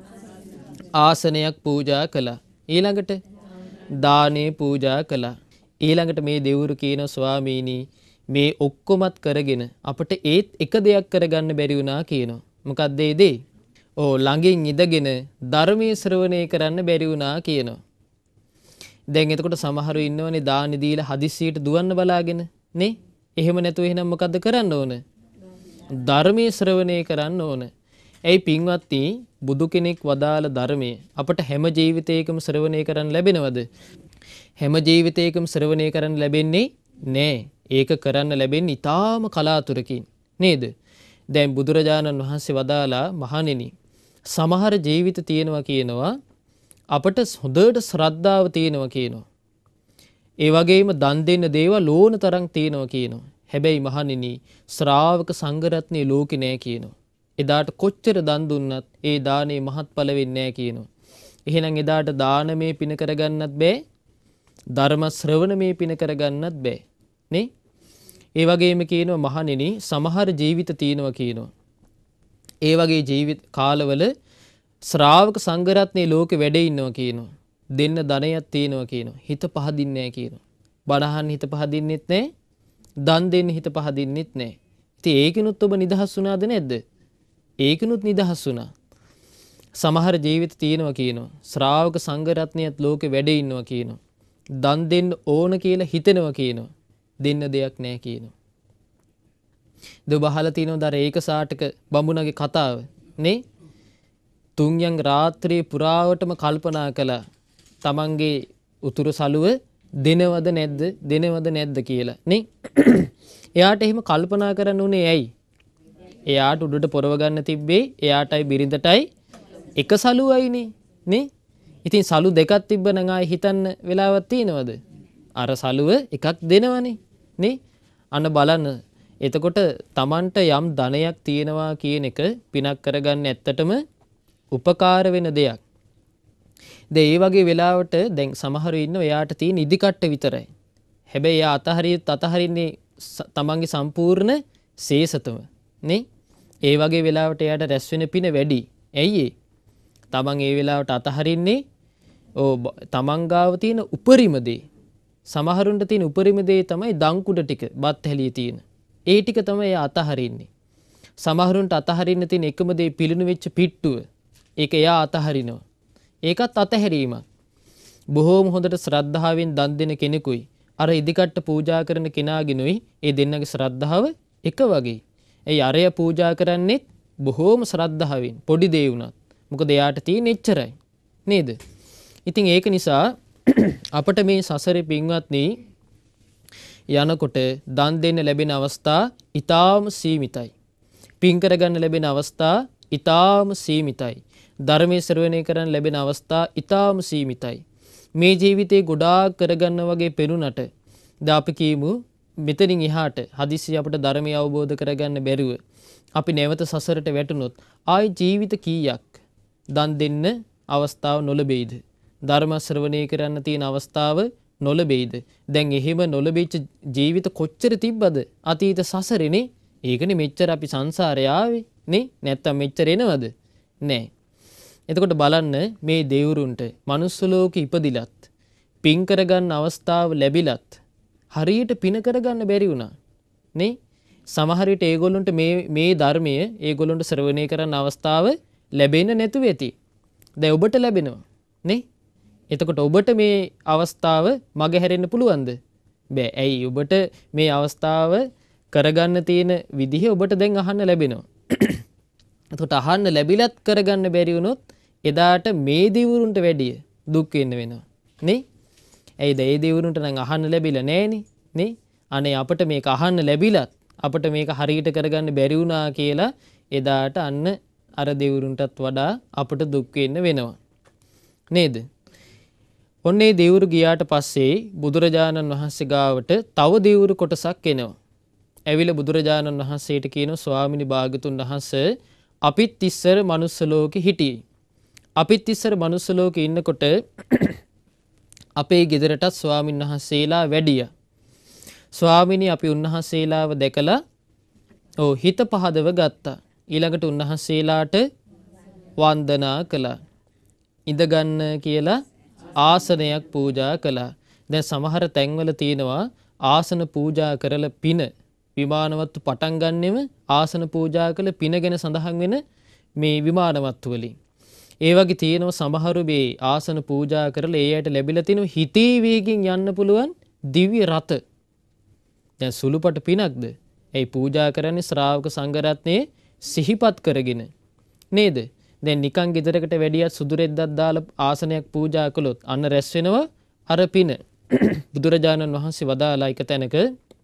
ආසනයක් පූජා කළා. ඊළඟට දානේ පූජා කළා. ඊළඟට මේ දෙවිවරු කියන ස්වාමීනි මේ ඔක්කොමත් කරගෙන අපිට ඒත් එක දෙයක් කරගන්න බැරි වුණා කියනවා. මොකක්ද ඒ දේ? ළඟින් ඉඳගෙන ධර්මයේ ශ්‍රවණය කරන්න බැරි වුණා කියනවා. දැන් එතකොට සමහරු ඉන්නවනේ දානි දීලා හදිස්සියට දුවන්න බලාගෙන නේ. එහෙම නැතුව එහෙනම් මොකද්ද කරන්න ඕන? ධර්මයේ ශ්‍රවණය කරන්න ඕන. ඇයි පින්වත්නි බුදු කෙනෙක් වදාළ ධර්මයේ අපට හැම ජීවිතයකම ශ්‍රවණය කරන්න ලැබෙනවද? හැම ජීවිතයකම ශ්‍රවණය කරන්න ලැබෙන්නේ නෑ. ඒක කරන්න ලැබෙන්නේ ඊටාම කලාතුරකින් නේද? දැන් බුදුරජාණන් වහන්සේ වදාලා මහණෙනි සමහර ජීවිත තියෙනවා කියනවා අපට හොඳට ශ්‍රද්ධාව තියෙනවා කියනවා. ඒ වගේම දන් දෙන්න දේවල් ඕන තරම් තියෙනවා කියනවා. හැබැයි මහණෙනි ශ්‍රාවක සංඝරත්නයේ ලෝකේ නෑ කියනවා. එදාට කොච්චර දන් දුන්නත් ඒ දානේ මහත්ඵල වෙන්නේ නෑ කියනවා. එහෙනම් එදාට දානමේ පින කරගන්නත් බෑ. ධර්ම ශ්‍රවණමේ පින කරගන්නත් බෑ. නේ? ඒ වගේම කියනවා මහණෙනි සමහර ජීවිත තියෙනවා කියනවා. ඒ වගේ ජීවිත කාලවල ශ්‍රාවක සංඝරත්නයේ ලෝකෙ වැඩ ඉන්නවා කියනවා. දෙන්න ධනයක් තියෙනවා කියනවා. හිත පහදින්නේ නැහැ කියනවා. බණහන් හිත පහදින්නෙත් නැහැ. දන් දෙන්න හිත පහදින්නෙත් නැහැ. ඉතින් ඒකිනුත් ඔබ නිදහස් වුණාද නැද්ද? ඒකිනුත් නිදහස් වුණා. සමහර ජීවිත තියෙනවා කියනවා. ශ්‍රාවක සංඝරත්නයත් ලෝකෙ වැඩ ඉන්නවා කියනවා. දන් දෙන්න ඕන කියලා හිතෙනවා කියනවා. දෙන්න දෙයක් නැහැ කියනවා. ඔබ අහලා තියෙනවද අර ඒක සාටක බඹුණගේ කතාව නේ? තුන්යන් රාත්‍රියේ පුරාවටම කල්පනා කළා තමන්ගේ උතුරු සලුව දෙනවද නැද්ද කියලා නේ. එයාට එහෙම කල්පනා කරන්න උනේ ඇයි? එයාට උඩට පොරව ගන්න තිබ්බේ එයාටයි බිරිඳටයි එක සලුවයිනේ නේ. ඉතින් සලු දෙකක් තිබ්බනම් ආයි හිතන්න වෙලාවක් තියෙනවද? අර සලුව එකක් දෙනවනේ නේ. අන්න බලන්න. එතකොට Tamanට යම් ධනයක් තියෙනවා කියන එක පිනක් කරගන්න ඇත්තටම උපකාර වෙන දෙයක්. දැන් ඒ වගේ වෙලාවට දැන් සමහරු ඉන්නවා එයාට තියෙන ඉදිකට්ට විතරයි. හැබැයි එයා අතහරින්නේ තමන්ගේ සම්පූර්ණ ශේෂතම නේ. ඒ වගේ වෙලාවට එයාට රැස් වෙන පින වැඩි. ඇයි ඒ? තමන් ඒ වෙලාවට අතහරින්නේ තමන් ගාව තියෙන උපරිම දේ. සමහරුන්ට තියෙන උපරිම දේ තමයි දංකුඩ ටික, බත් හැලියේ තියෙන. ඒ ටික තමයි එයා අතහරින්නේ. සමහරුන්ට අතහරින්න තියෙන එකම දේ පිළිණු වෙච්ච පිට්ටුව. ඒක එයා අතහරිනවා. ඒකත් අතහැරීමක්. බොහෝම හොඳට ශ්‍රද්ධාවෙන් දන් දෙන කෙනෙකුයි අර ඉදිකට්ට පූජා කරන කෙනාගිනුයි ඒ දෙන්නගේ ශ්‍රද්ධාව එක වගේ. ඒ අරය පූජා කරන්නේ බොහෝම ශ්‍රද්ධාවෙන් පොඩි දේ වුණත්. මොකද එයාට තියෙන එච්චරයි. නේද? ඉතින් ඒක නිසා අපට මේ සසරේ පින්වත්නි යනකොට දන් දෙන්න ලැබෙන අවස්ථා ඊටාම සීමිතයි. පින් කරගන්න ලැබෙන අවස්ථා ඊටාම සීමිතයි. ධර්මයේ ශ්‍රවණය කරන්න ලැබෙන අවස්ථා ඊටාම සීමිතයි. මේ ජීවිතේ ගොඩාක් කරගන්න වගේ පෙනුනට දැන් අපි කියමු මෙතනින් එහාට හදිස්සිය අපිට ධර්මය අවබෝධ කරගන්න බැරුව අපි නැවත සසරට වැටුනොත් ආයි ජීවිත කීයක් දන් දෙන්න අවස්ථාව නොලැබෙයිද? ධර්ම ශ්‍රවණය කරන්න තියෙන අවස්ථාව නොලැබෙයිද? දැන් එහෙම නොලැබෙච්ච ජීවිත කොච්චර තිබ්බද අතීත සසරේනේ? ඒකනේ මෙච්චර අපි සංසාරේ ආවේ නේ? නැත්තම් මෙච්චර එනවද? නෑ. එතකොට බලන්න මේ දෙවුරුන්ට මනුස්ස ලෝකෙ ඉපදිලත් පින් කරගන්න අවස්ථාව ලැබිලත් හරියට පින කරගන්න බැරි වුණා නේ? සමහර විට ඒගොල්ලන්ට මේ ධර්මය ඒගොල්ලන්ට ශ්‍රවණය කරන්න අවස්ථාව ලැබෙන්නේ නැතුව ඇති. දැන් ඔබට ලැබෙනවා නේ? එතකොට ඔබට මේ අවස්ථාව මග හැරෙන්න පුළුවන්ද? බෑ. ඇයි? ඔබට මේ අවස්ථාව කරගන්න තියෙන විදිහ ඔබට දැන් අහන්න ලැබෙනවා. එතකොට අහන්න ලැබිලත් කරගන්න බැරි වුණොත් එදාට මේ දිවුරුන්ට වැඩිය දුක් වෙන්න වෙනවා නේ? ඇයිද? ඒ දිවුරුන්ට නම් අහන්න ලැබිලා නැහනේ නේ? අනේ අපිට මේක අහන්න ලැබිලත් අපිට මේක හරියට කරගන්න බැරි වුණා කියලා එදාට අන්න අර දිවුරුන්ටත් වඩා අපිට දුක් වෙන්න වෙනවා නේද? ඔන්නේ දෙවුරු ගියාට පස්සේ බුදුරජාණන් වහන්සේ ගාවට තව දෙවුරු කොටසක් එනවා. ඇවිල්ලා බුදුරජාණන් වහන්සේට කියනවා ස්වාමිනී භාග්‍යතුන් වහන්සේ අපිත් ඉස්සර මනුස්ස ලෝකෙ හිටියේ. අපිත් ඉස්සර මනුස්ස ලෝකෙ ඉන්නකොට අපේ ගෙදරටත් ස්වාමින් වහන්සේලා වැඩියා. ස්වාමිනී අපි උන්වහන්සේලාව දැකලා හිත පහදව ගත්තා. ඊළඟට උන්වහන්සේලාට වන්දනා කළා. ඉඳ ගන්න කියලා ආසනයක් පූජා කළා. දැන් සමහර තැන්වල තියෙනවා ආසන පූජා කරලා පින විමානවත්තු පටන් ගන්නෙම ආසන පූජා කළ පින ගැන සඳහන් වෙන මේ විමානවත්තු වලින්. ඒ වගේ තියෙනවා සමහරු මේ ආසන පූජා කරලා ඒ අයට ලැබිලා තියෙන හිතේ වේගින් යන්න පුළුවන් දිව්‍ය රථ. දැන් සුළුපට පිනක්ද? ඒ පූජා කරන්නේ ශ්‍රාවක සංඝරත්නයේ සිහිපත් කරගෙන නේද? දැන් නිකන් ගෙදරකට වැඩියත් සුදු රෙද්දක් දාලා ආසනයක් පූජා කළොත් අන්න රැස් වෙනවා අර පින. බුදුරජාණන් වහන්සේ වදාලා එක තැනක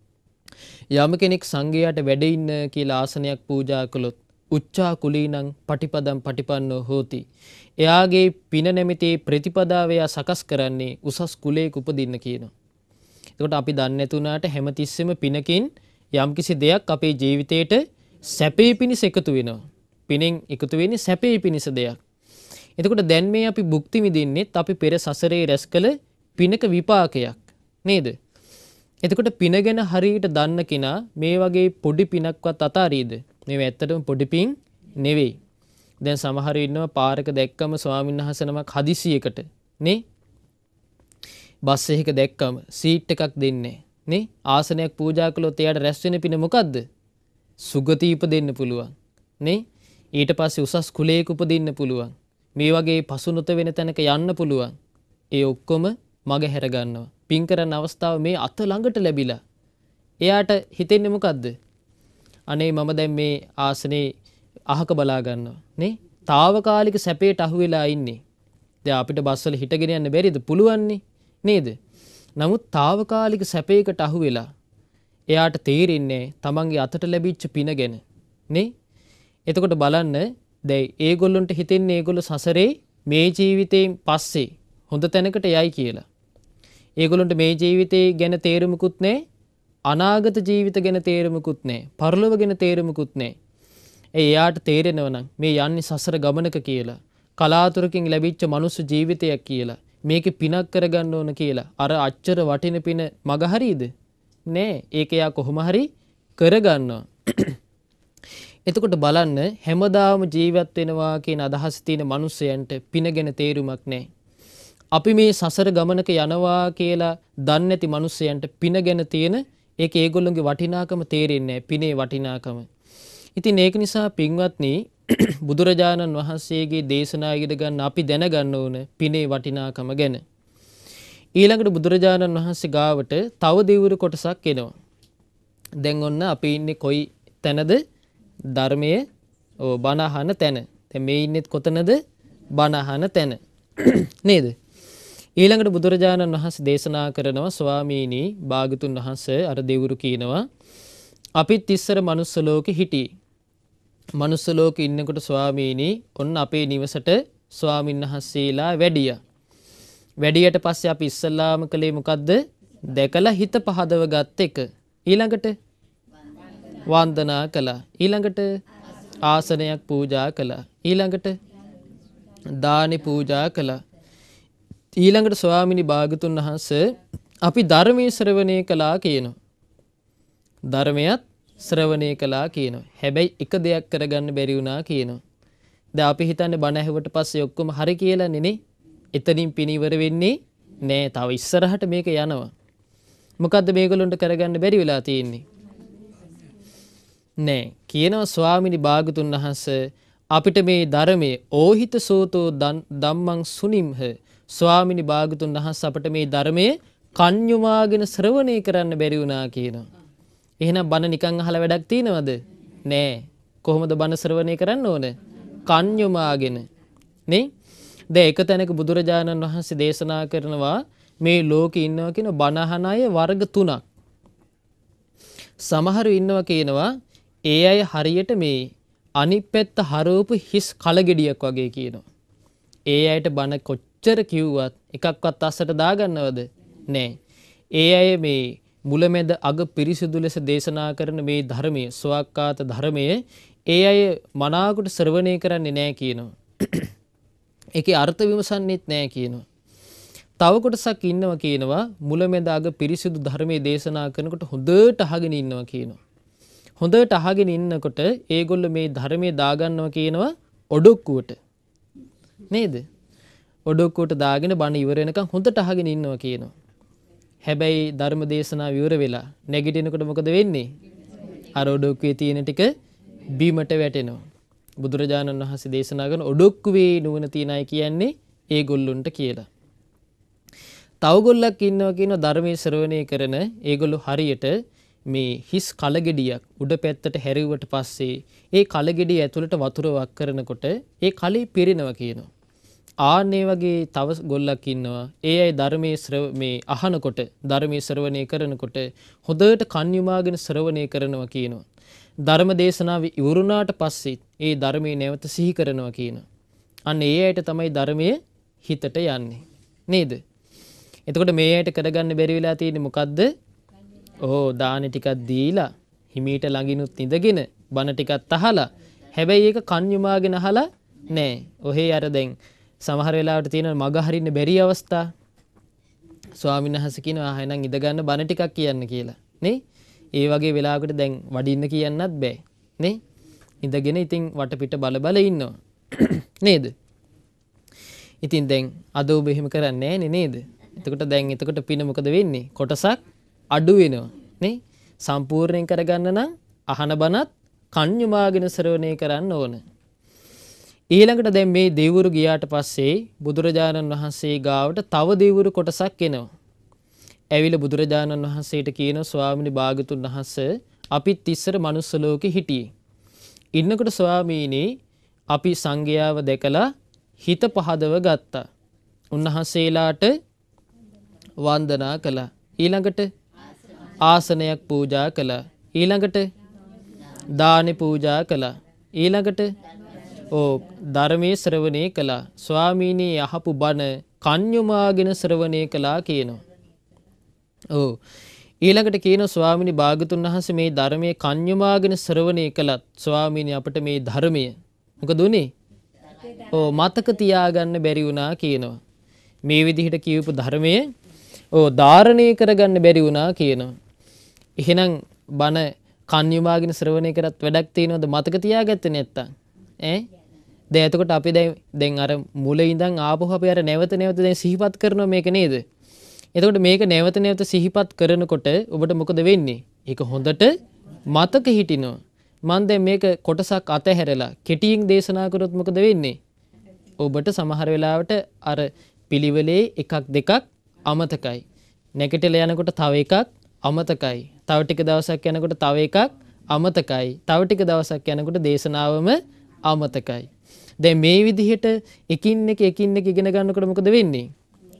යම් කෙනෙක් සංඝයාට වැඩ ඉන්න කියලා ආසනයක් පූජා කළොත් උච්චා කුලීනං පටිපදම් පටිපන්නෝ හෝති. එයාගේ පින නැමැති ප්‍රතිපදාව එයා සකස් කරන්නේ උසස් කුලයක උපදින්න කියනවා. එතකොට අපි දන්නේ නැතුණාට හැමතිස්සෙම පිනකින් යම්කිසි දෙයක් අපේ ජීවිතේට සැපේ පිණිස එකතු වෙනවා. පිනෙන් එකතු වෙන්නේ සැපේ පිණිස දෙයක්. එතකොට දැන් මේ අපි භුක්ති විඳින්නෙත් අපි පෙර සසරේ රැස් කළ පිනක විපාකයක් නේද? එතකොට පින ගැන හරියට දන්න කෙනා මේ වගේ පොඩි පිනක්වත් අතාරීද? මේ ඇත්තටම පොඩි පින් නෙවෙයි. දැන් සමහර ඉන්නවා පාරක දැක්කම ස්වාමීන් වහන්සේ නමක් හදිසියකට නේ බස් එකක දැක්කම සීට් එකක් දෙන්නේ නේ ආසනයක් පූජා කළොත් එයාට රැස් වෙන පින මොකද්ද? සුගති ඉපදෙන්න පුළුවන් නේ. ඊට පස්සේ උසස් කුලයක උපදින්න පුළුවන්. මේ වගේ පසුනොත වෙන තැනක යන්න පුළුවන්. ඒ ඔක්කොම මග හැර ගන්නවා. පින් කරන අවස්ථාව මේ අත ළඟට ලැබිලා. එයාට හිතෙන්නේ මොකද්ද? අනේ මම දැන් මේ ආසනේ අහක බලා ගන්නවා නේ. తాවකාලික සැපයට අහු වෙලා ඉන්නේ. දැන් අපිට බස් වල හිටගෙන යන්න බැරිද? පුළුවන්නේ නේද? නමුත් తాවකාලික සැපයකට අහු වෙලා එයාට තේරෙන්නේ තමන්ගේ අතට ලැබිච්ච පින ගැන නේ. එතකොට බලන්න දැන් ඒගොල්ලන්ට හිතෙන්නේ ඒගොල්ලෝ සසරේ මේ ජීවිතයෙන් පස්සේ හොඳ තැනකට යයි කියලා. ඒගොල්ලන්ට මේ ජීවිතේ ගැන තේරුමකුත් නැහැ. අනාගත ජීවිත ගැන තේරුමකුත් නැහැ. පරලොව ගැන තේරුමකුත් නැහැ. එයාට තේරෙනවා නම් මේ යන්නේ සසර ගමනක කියලා. කලාතුරකින් ලැබිච්ච මනුස්ස ජීවිතයක් කියලා. මේකේ පිනක් කරගන්න ඕන කියලා. අර අච්චර වටින පින මග හරියද? නෑ. ඒක යා කොහොම හරි කරගන්නවා. එතකොට බලන්න හැමදාම ජීවත් වෙනවා කියන අදහස තියෙන මිනිස්සයන්ට පින ගැන තේරුමක් නැහැ. අපි මේ සසර ගමනක යනවා කියලා දන්නේ නැති මිනිස්සයන්ට පින ගැන තියෙන ඒක ඒගොල්ලොන්ගේ වටිනාකම තේරෙන්නේ නැහැ. පිනේ වටිනාකම. ඉතින් ඒක නිසා පින්වත්නි බුදුරජාණන් වහන්සේගේ දේශනා ඉගෙන ගන්න අපි දැනගන්න ඕන පිනේ වටිනාකම ගැන. ඊළඟට බුදුරජාණන් වහන්සේ ගාවට තව දෙවිවරු කොටසක් එනවා. දැන් ඔන්න අපි ඉන්නේ කොයි තැනද? ධර්මයේ බණ අහන තැන. දැන් මේ ඉන්නෙත් කොතනද? බණ අහන තැන. නේද? ඊළඟට බුදුරජාණන් වහන්සේ දේශනා කරනවා ස්වාමීනි භාගතුන් වහන්සේ අර දෙවිවරු කියනවා අපිත් ඉස්සර මනුස්ස ලෝකෙ හිටියේ. මනුස්ස ලෝකෙ ඉන්නකොට ස්වාමීනි ඔන්න අපේ නිවසට ස්වාමීන් වහන්සේලා වැඩියා. වැඩියට පස්සේ අපි ඉස්සල්ලාම කළේ මොකද්ද? දැකලා හිත පහදව ගත්ත එක. ඊළඟට වන්දනා කළා. ඊළඟට ආසනයක් පූජා කළා. ඊළඟට දානි පූජා කළා. ඊළඟට ස්වාමිනී භාගතුන් වහන්සේ අපි ධර්මයේ ශ්‍රවණය කළා කියනවා. ධර්මයක් ශ්‍රවණය කළා කියනවා. හැබැයි එක දෙයක් කරගන්න බැරි වුණා කියනවා. දැන් අපි හිතන්නේ බණ ඇහුවට පස්සේ ඔක්කොම හරි කියලානේ නේ. එතනින් පිනිවර වෙන්නේ නෑ. තව ඉස්සරහට මේක යනවා. මොකද්ද මේගොල්ලන්ට කරගන්න බැරි වෙලා තියෙන්නේ? නෑ. කියනවා ස්වාමිනී භාගතුන් වහන්සේ අපිට මේ ධර්මයේ ඕහිත සෝතෝ ධම්මං සුනිම්හ ස්වාමිනී භාගතුන් වහන්සේ අපිට මේ ධර්මයේ කන්‍යුමාගෙන ශ්‍රවණය කරන්න බැරි වුණා කියනවා. එහෙනම් බණ නිකන් අහලා වැඩක් තියෙනවද? නෑ. කොහොමද බණ ශ්‍රවණය කරන්න ඕනේ? කන්‍යුමාගෙන. නේ? දැන් එක තැනක බුදුරජාණන් වහන්සේ දේශනා කරනවා මේ ලෝකේ ඉන්නවා කියන බණ අහන අය වර්ග තුනක්. සමහරු ඉන්නවා කියනවා ඒ අය හරියට මේ අනිත් පැත්ත හරවපු හිස් කලගෙඩියක් වගේ කියනවා. ඒ අයට බණ කොච්චර කිව්වත් එකක්වත් අස්සට දාගන්නවද? නෑ. ඒ අය මේ මුලමෙද අග පිරිසිදු ලෙස දේශනා කරන මේ ධර්මයේ ස්වාක්කාත ධර්මයේ ඒ අය මනාවකට ශ්‍රවණය කරන්නේ නෑ කියනවා. ඒකේ අර්ථ විමසන්නෙත් නෑ කියනවා. තව කොටසක් ඉන්නවා කියනවා මුලමෙද අග පිරිසිදු ධර්මයේ දේශනා කරනකොට හොඳට අහගෙන ඉන්නවා කියනවා. හොඳට අහගෙන ඉන්නකොට ඒගොල්ලෝ මේ ධර්මයේ දාගන්නවා කියනවා ඔඩොක්කුවට. නේද? ඔඩොක්කුවට දාගෙන බණ ඉවර වෙනකන් හොඳට අහගෙන ඉන්නවා කියනවා. හැබැයි ධර්ම දේශනාව ඉවර වෙලා නැගිටිනකොට මොකද වෙන්නේ? අර ඔඩොක්කුවේ තියෙන ටික බීමට වැටෙනවා. බුදුරජාණන් වහන්සේ දේශනා කරන ඔඩොක්කුවේ නුවණ තියන අය කියන්නේ ඒගොල්ලොන්ට කියලා. තව ගොල්ලක් ඉන්නවා කියනවා ධර්මයේ ශ්‍රවණය කරන ඒගොල්ලෝ හරියට මේ හිස් කලගෙඩියක් උඩ පැත්තට හැරිවුවට පස්සේ ඒ කලගෙඩිය ඇතුළට වතුර වක් කරනකොට ඒ කලෙ පිරෙනවා කියනවා. ආන්නේ වගේ තව ගොල්ලක් ඉන්නවා. ඒ අය ධර්මයේ මේ අහනකොට ධර්මයේ ශ්‍රවණය කරනකොට හොඳට කන් යොමාගෙන ශ්‍රවණය කරනවා කියනවා. ධර්ම දේශනාව ඉවරුණාට පස්සේ ඒ ධර්මයේ නැවත සිහි කරනවා කියනවා. අන්න ඒ අයට තමයි ධර්මයේ හිතට යන්නේ. නේද? එතකොට මේ අයට කරගන්න බැරි වෙලා තියෙන්නේ මොකද්ද? දානි ටිකක් දීලා හිමීට ළඟිනුත් ඉඳගෙන බණ ටිකක් අහලා හැබැයි ඒක කන් යොමාගෙන අහලා නෑ. ඔහේ අර දැන් සමහර වෙලාවට තියෙන මග හරින්න බැරි අවස්ථා. ස්වාමීන් වහන්සේ කියනවා එහෙනම් ඉඳ ගන්න බණ ටිකක් කියන්න කියලා. නේ? ඒ වගේ වෙලාවකට දැන් වඩින්න කියන්නත් බෑ. නේ? ඉඳගෙන ඉතින් වටපිට බල බල ඉන්නවා. නේද? ඉතින් දැන් අද ඔබ එහෙම කරන්නේ නෑනේ නේද? එතකොට පින මොකද වෙන්නේ? කොටසක් අඩු වෙනවා. නේ? සම්පූර්ණයෙන් කරගන්න නම් අහන බණත් කන් යොමාගෙන ශ්‍රවණය කරන්න ඕන. ඊළඟට දැන් මේ දෙවිවරු ගියාට පස්සේ බුදුරජාණන් වහන්සේ ගාවට තව දෙවිවරු කොටසක් එනවා. ඇවිල්ලා බුදුරජාණන් වහන්සේට කියනවා ස්වාමිනී භාගතුන් වහන්සේ අපිත් ඉස්සර මනුස්ස ලෝකෙ හිටියේ. ඉන්නකොට ස්වාමීනි අපි සංඝයාව දැකලා හිත පහදව ගත්තා. උන්වහන්සේලාට වන්දනා කළා. ඊළඟට ආසනයක් පූජා කළා. ඊළඟට දානි පූජා කළා. ඊළඟට ධර්මයේ ශ්‍රවණය කළා. ස්වාමීනි අහපු බණ කන් යොමාගෙන ශ්‍රවණය කළා කියනවා. ඊළඟට කියනවා ස්වාමීනි භාගතුන් වහන්සේ මේ ධර්මයේ කන් යොමාගෙන ශ්‍රවණය කළත් ස්වාමීනි අපිට මේ ධර්මය මොකද උනේ? මතක තියාගන්න බැරි වුණා කියනවා. මේ විදිහට කියවපු ධර්මයේ ධාරණය කරගන්න බැරි වුණා කියනවා. එහෙනම් බණ කන් යොමාගෙන ශ්‍රවණය කරත් වැඩක් තියෙනවද මතක තියාගත්තේ නැත්තම්? දැන් එතකොට අපි දැන් අර මුල ඉඳන් ආපහු අපි අර නැවත දැන් සිහිපත් කරනවා මේක නේද? එතකොට මේක නැවත සිහිපත් කරනකොට ඔබට මොකද වෙන්නේ? ඒක හොඳට මතක හිටිනවා. මම දැන් මේක කොටසක් අතහැරලා කෙටියෙන් දේශනා කරොත් මොකද වෙන්නේ? ඔබට සමහර වෙලාවට අර පිළිවෙලේ එකක් දෙකක් අමතකයි. නැගිටලා යනකොට තව එකක් අමතකයි. තව ටික දවසක් යනකොට තව එකක් අමතකයි. තව ටික දවසක් යනකොට දේශනාවම අමතකයි. දැන් මේ විදිහට එකින් එක ඉගෙන ගන්නකොට මොකද වෙන්නේ?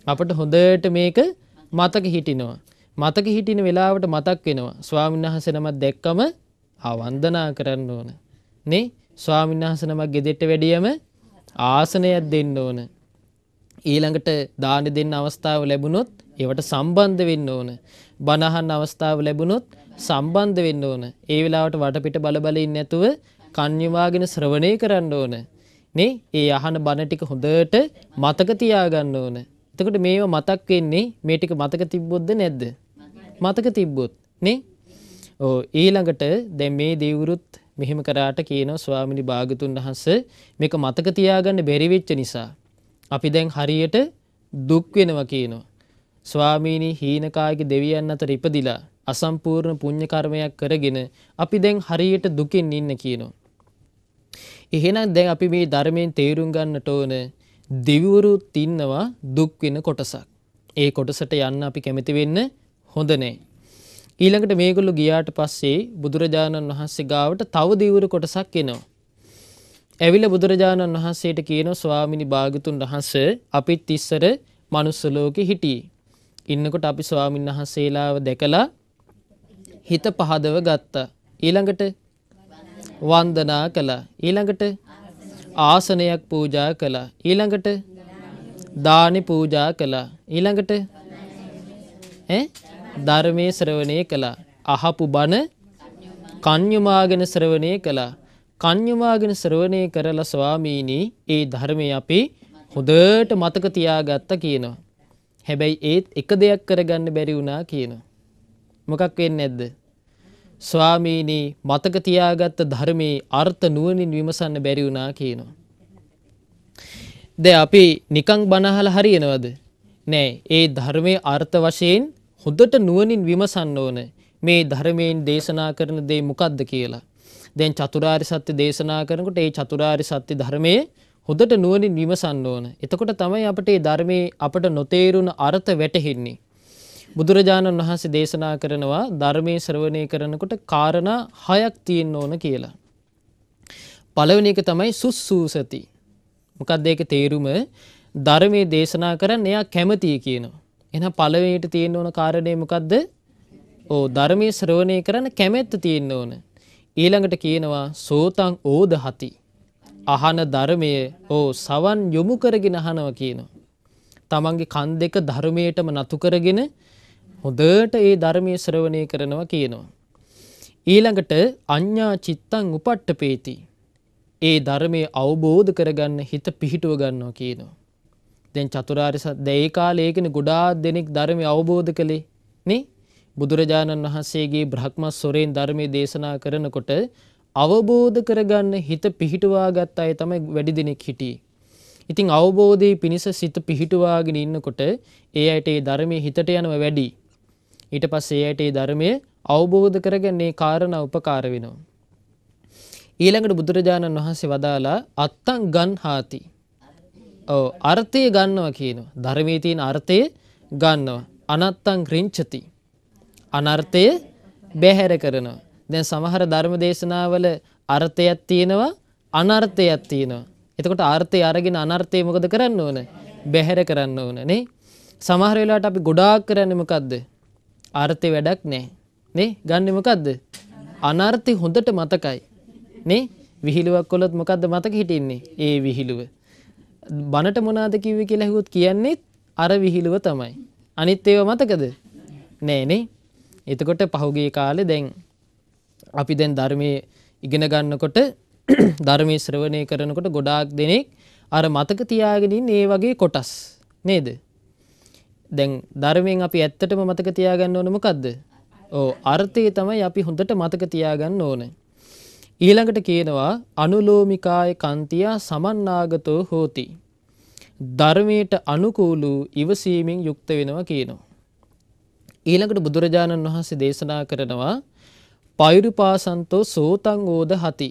අපට හොඳට මේක මතක හිටිනවා. මතක හිටින වෙලාවට මතක් වෙනවා. ස්වාමීන් වහන්සේ නමක් දැක්කම වන්දනා කරන්න ඕන. නේ? ස්වාමීන් වහන්සේ නමක් ගෙදෙට්ට වැඩියම ආසනයක් දෙන්න ඕන. ඊළඟට දාන දෙන්න අවස්ථාව ලැබුණොත් ඒවට සම්බන්ධ වෙන්න ඕන. බණ අහන්න අවස්ථාව ලැබුණොත් සම්බන්ධ වෙන්න ඕන. ඒ වෙලාවට වටපිට බල බල ඉන්නේ නැතුව කන්‍යමාගෙන ශ්‍රවණය කරන්න ඕන. නේ? ඒ අහන බණ ටික හොඳට මතක තියාගන්න ඕන. එතකොට මේව මතක් වෙන්නේ මේ ටික මතක තිබ්බොත්ද නැද්ද? මතක තිබ්බොත් නේ? ඔව්. ඊළඟට දැන් මේ දේවුරුත් මෙහෙම කරාට කියනවා ස්වාමිනී භාගතුන් වහන්සේ මේක මතක තියාගන්න බැරි වෙච්ච නිසා අපි දැන් හරියට දුක් වෙනවා කියනවා. ස්වාමීනි හීනකායක දෙවියන් අතර ඉපදිලා අසම්පූර්ණ පුණ්‍ය කර්මයක් කරගෙන අපි දැන් හරියට දුකින් ඉන්න කියනවා. එහෙනම් දැන් අපි මේ ධර්මයෙන් තේරුම් ගන්නට ඕන දෙවිවරුත් ඉන්නවා දුක් වෙන කොටසක්. ඒ කොටසට යන්න අපි කැමති වෙන්න හොඳ නැහැ. ඊළඟට මේගොල්ලෝ ගියාට පස්සේ බුදුරජාණන් වහන්සේ ගාවට තව දෙවිවරු කොටසක් එනවා. ඇවිල්ලා බුදුරජාණන් වහන්සේට කියනවා ස්වාමිනී භාගතුන් වහන්සේ අපිත් ඉස්සර මනුස්ස ලෝකෙ හිටියේ. ඉන්නකොට අපි ස්වාමීන් වහන්සේලාව දැකලා හිත පහදව ගත්තා. ඊළඟට වන්දනා කළා. ඊළඟට ආසනයක් පූජා කළා. ඊළඟට දානි පූජා කළා. ඊළඟට ධර්මයේ ශ්‍රවණය කළා. අහපු බණ කන්‍යමාගෙන ශ්‍රවණය කළා. කන්‍යමාගෙන ශ්‍රවණය කරලා ස්වාමීනි ඒ ධර්මයේ අපි හොඳට මතක තියාගත්තා කියනවා. හැබැයි ඒත් එක දෙයක් කරගන්න බැරි වුණා කියනවා. මොකක් වෙන්නේ නැද්ද? ස්වාමීනි මතක තියාගත්ත ධර්මයේ අර්ථ නුවණින් විමසන්න බැරි වුණා කියනවා. දැන් අපි නිකන් බණ අහලා හරියනවද? නෑ. ඒ ධර්මයේ අර්ථ වශයෙන් හොඳට නුවණින් විමසන්න ඕන. මේ ධර්මයෙන් දේශනා කරන දේ මොකක්ද කියලා. දැන් චතුරාර්ය සත්‍ය දේශනා කරනකොට ඒ චතුරාර්ය සත්‍ය ධර්මයේ හොඳට නුවණින් විමසන්න ඕන. එතකොට තමයි අපිට මේ ධර්මයේ අපට නොතේරුණ අර්ථ වැටහෙන්නේ. බුදුරජාණන් වහන්සේ දේශනා කරනවා ධර්මයේ ශ්‍රවණය කරනකොට කාරණා 6ක් තියෙන්න ඕන කියලා. පළවෙනි එක තමයි සුස්සූසති. මොකක්ද ඒකේ තේරුම? ධර්මයේ දේශනා කරන්න එයා කැමතියි කියනවා. එහෙනම් පළවෙනිට තියෙන්න ඕන කාරණේ මොකද්ද? ධර්මයේ ශ්‍රවණය කරන්න කැමැත්ත තියෙන්න ඕන. ඊළඟට කියනවා සෝතං ඕදහති. අහන ධර්මයේ සවන් යොමු කරගෙන අහනවා කියනවා. තමන්ගේ කන් දෙක ධර්මයටම නතු කරගෙන හොඳට ඒ ධර්මයේ ශ්‍රවණය කරනවා කියනවා. ඊළඟට අඤ්ඤා චිත්තං උපට්ඨපේති. ඒ ධර්මයේ අවබෝධ කරගන්න හිත පිහිටුව ගන්නවා කියනවා. දැන් චතුරාර්ය සත්‍ය ඒ කාලේ ඒකනේ ගොඩාක් දෙනෙක් ධර්මයේ අවබෝධ කළේ නේ? බුදුරජාණන් වහන්සේගේ බ්‍රහ්මස්වරයෙන් ධර්මයේ දේශනා කරනකොට අවබෝධ කරගන්න හිත පිහිටුවා ගත්ත අය තමයි වැඩි දෙනෙක් හිටියේ. ඉතින් අවබෝධයේ පිනිස සිත පිහිටුවාගෙන ඉන්නකොට ඒ අයට ඒ ධර්මයේ හිතට යනවා වැඩි. ඊට පස්සේ ඒ අයට ඒ ධර්මයේ අවබෝධ කරගන්නේ කාරණා උපකාර වෙනවා. ඊළඟට බුදුරජාණන් වහන්සේ වදාලා අත්තං ගන්හාති. අර්ථය ගන්නවා කියනවා. ධර්මයේ තියෙන අර්ථය ගන්නවා. අනත්තං රිංචති. අනර්ථය බැහැර කරනවා. දැන් සමහර ධර්ම දේශනාවල අර්ථයක් තියෙනවා අනර්ථයක් තියෙනවා. එතකොට අර්ථය අරගෙන අනර්ථය මොකද කරන්න ඕන? බැහැර කරන්න ඕන නේ. සමහර වෙලාවට අපි ගොඩාක් කරන්නේ මොකද්ද? අර්ථය වැඩක් නැහැ නේ. ගන්නෙ මොකද්ද? අනර්ථය හොඳට මතකයි නේ. විහිළුවක් කළොත් මොකද්ද මතක හිටින්නේ? ඒ විහිළුව. බනට මොනවාද කිව්වේ කියලා ඇහුවොත් කියන්නේ අර විහිළුව තමයි. අනිත් ඒවා මතකද? නෑ නේ. එතකොට පහුගිය කාලේ දැන් අපි දැන් ධර්මයේ ඉගෙන ගන්නකොට ධර්මයේ ශ්‍රවණය කරනකොට ගොඩාක් දෙනෙක් අර මතක තියාගෙන ඉන්නේ ඒ වගේ කොටස් නේද? දැන් ධර්මයෙන් අපි ඇත්තටම මතක තියාගන්න ඕන මොකද්ද? අර්ථය තමයි අපි හොඳට මතක තියාගන්න ඕන. ඊළඟට කියනවා අනුලෝමිකාය කන්තියා සමන්නාගතෝ හෝති. ධර්මයට අනුකූල ඉවසීමෙන් යුක්ත වෙනවා කියනවා. ඊළඟට බුදුරජාණන් වහන්සේ දේශනා කරනවා පෛරුපාසන්තෝ සෝතං ඕදහති.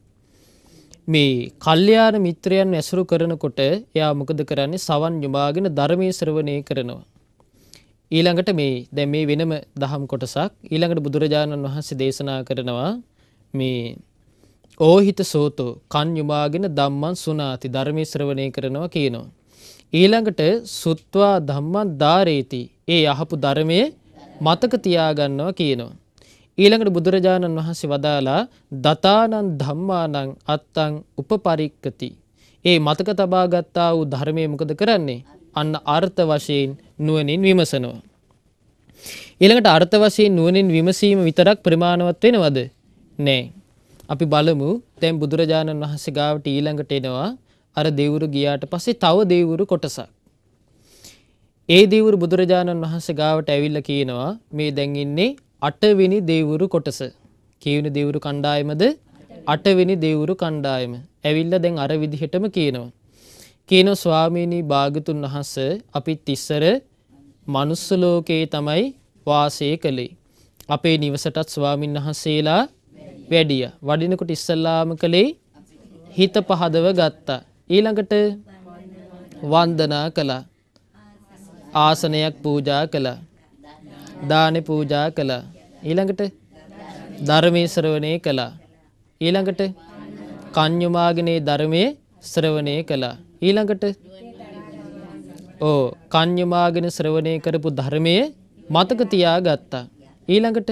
මේ කල්යාණ මිත්‍රයන් ඇසුරු කරනකොට එයා මොකද කරන්නේ? සවන් යොමාගෙන ධර්මයේ ශ්‍රවණය කරනවා. ඊළඟට මේ දැන් මේ වෙනම දහම් කොටසක්. ඊළඟට බුදුරජාණන් වහන්සේ දේශනා කරනවා මේ ඕහිත සෝතෝ කන් යොමාගෙන ධම්මං සුනාති. ධර්මයේ ශ්‍රවණය කරනවා කියනවා. ඊළඟට සුත්වා ධම්මං ධාරේති. ඒ අහපු ධර්මයේ මතක තියාගන්නවා කියනවා. ඊළඟට බුදුරජාණන් වහන්සේ වදාලා දතානං ධම්මානං අත්තං උපපරික්කති. ඒ මතක තබා ගත්තා වූ ධර්මයේ මොකද කරන්නේ? අන්න අර්ථ වශයෙන් නුවණින් විමසනවා. ඊළඟට අර්ථ වශයෙන් නුවණින් විමසීම විතරක් ප්‍රමාණවත් වෙනවද? නෑ. අපි බලමු දැන් බුදුරජාණන් වහන්සේ ගාවට ඊළඟට එනවා අර දෙවිවරු ගියාට පස්සේ තව දෙවිවරු කොටසක්. ඒ දෙවිවරු බුදුරජාණන් වහන්සේ ගාවට ඇවිල්ලා කියනවා මේ දැන් ඉන්නේ 8 වෙනි දෙවිවරු කොටස. කීවෙනි දෙවිවරු කණ්ඩායමද? 8 වෙනි දෙවිවරු කණ්ඩායම. ඇවිල්ලා දැන් අර විදිහටම කියනවා ස්වාමීනි භාගතුන් වහන්සේ අපිත් ඉස්සර මනුස්ස ලෝකේ තමයි වාසය කළේ. අපේ නිවසටත් ස්වාමීන් වහන්සේලා වැඩියා. වඩිනකොට ඉස්සල්ලාම කළේ හිත පහදව ගත්තා. ඊළඟට වන්දනා කළා. ආසනයක් පූජා කළා. දානෙ පූජා කළා. ඊළඟට ධර්මයේ ශ්‍රවණය කළා. ඊළඟට කන්‍යමාගනේ ධර්මයේ ශ්‍රවණය කළා. ඊළඟට කන්‍යමාගෙන ශ්‍රවණය කරපු ධර්මයේ මතක තියාගත්තා. ඊළඟට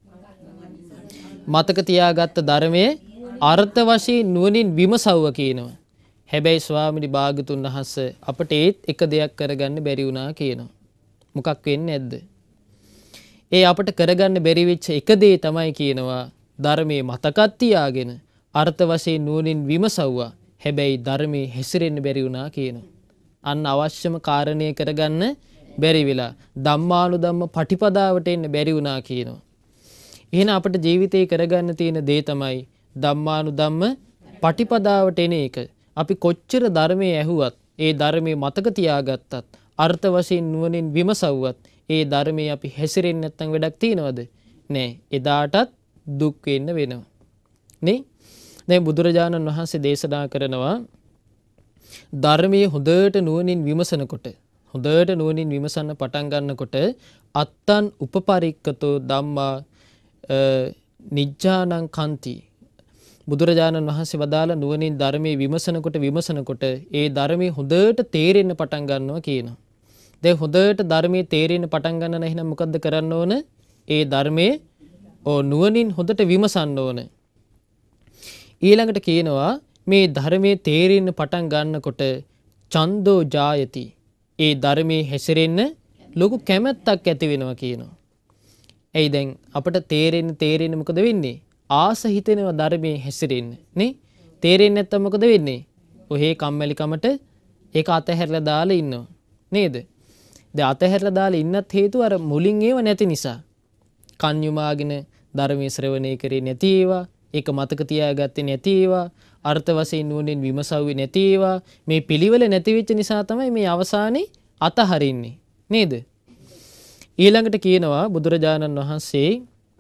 මතක තියාගත්ත ධර්මයේ අර්ථ වශයෙන් නුවණින් විමසවුව කියනවා. හැබැයි ස්වාමීනි භාගතුන් වහන්සේ අපට ඒත් එක දෙයක් කරගන්න බැරි වුණා කියනවා. මොකක් වෙන්නේ නැද්ද? ඒ අපට කරගන්න බැරි වෙච්ච එක දේ තමයි කියනවා ධර්මයේ මතකත් තියාගෙන අර්ථ වශයෙන් නුවණින් විමසවුවා. හැබැයි ධර්මයේ හැසිරෙන්න බැරි වුණා කියනවා. අන්න අවශ්‍යම කාරණේ කරගන්න බැරි වෙලා ධම්මානුධම්ම පටිපදාවට එන්න බැරි වුණා කියනවා. එහෙනම් අපේ ජීවිතේ කරගන්න තියෙන දේ තමයි ධම්මානුධම්ම පටිපදාවට එන එක. අපි කොච්චර ධර්මයේ ඇහුවත්, ඒ ධර්මයේ මතක තියාගත්තත්, අර්ථ වශයෙන් නුවණින් විමසවුවත්, ඒ ධර්මයේ අපි හැසිරෙන්නේ නැත්නම් වැඩක් තියනවද? නෑ. එදාටත් දුක් වෙන්න වෙනවා. නේ? දැන් බුදුරජාණන් වහන්සේ දේශනා කරනවා ධර්මයේ හොඳට නුවණින් විමසනකොට, හොඳට නුවණින් විමසන්න පටන් ගන්නකොට අත්තං උපපරික්කතෝ ධම්මා නිජ්ජානං කන්ති. බුදුරජාණන් වහන්සේ වදාළ නුවණින් ධර්මයේ විමසනකොට ඒ ධර්මයේ හොඳට තේරෙන්න පටන් ගන්නවා කියනවා. දැන් හොඳට ධර්මයේ තේරෙන්න පටන් ගන්න නම් මොකද්ද කරන්න ඕන? ඒ ධර්මයේ නුවණින් හොඳට විමසන්න ඕන. ඊළඟට කියනවා මේ ධර්මයේ තේරෙන්න පටන් ගන්නකොට ඡන්தோ ජායති. ඒ ධර්මයේ හැසිරෙන්න ලොකු කැමැත්තක් ඇති වෙනවා කියනවා. එයි දැන් අපට තේරෙන්න මොකද වෙන්නේ? ආස හිතෙනවා ධර්මයේ හැසිරෙන්න. නේ? තේරෙන්නේ නැත්තම් මොකද වෙන්නේ? ඔහේ කම්මැලිකමට ඒක අතහැරලා දාලා ඉන්නවා. නේද? දැන් අතහැරලා දාලා ඉන්නත් හේතුව අර මුලින් ඒව නැති නිසා. කන්යුමාගෙන ධර්මයේ ශ්‍රවණය කරේ නැති ඒවා, ඒක මතක තියාගත්තේ නැති ඒවා, අර්ථ වශයෙන් නුවණින් විමසුවේ නැති ඒවා, මේ පිළිවෙල නැති වෙච්ච නිසා තමයි මේ අවසානයේ අතහරින්නේ. නේද? ඊළඟට කියනවා බුදුරජාණන් වහන්සේ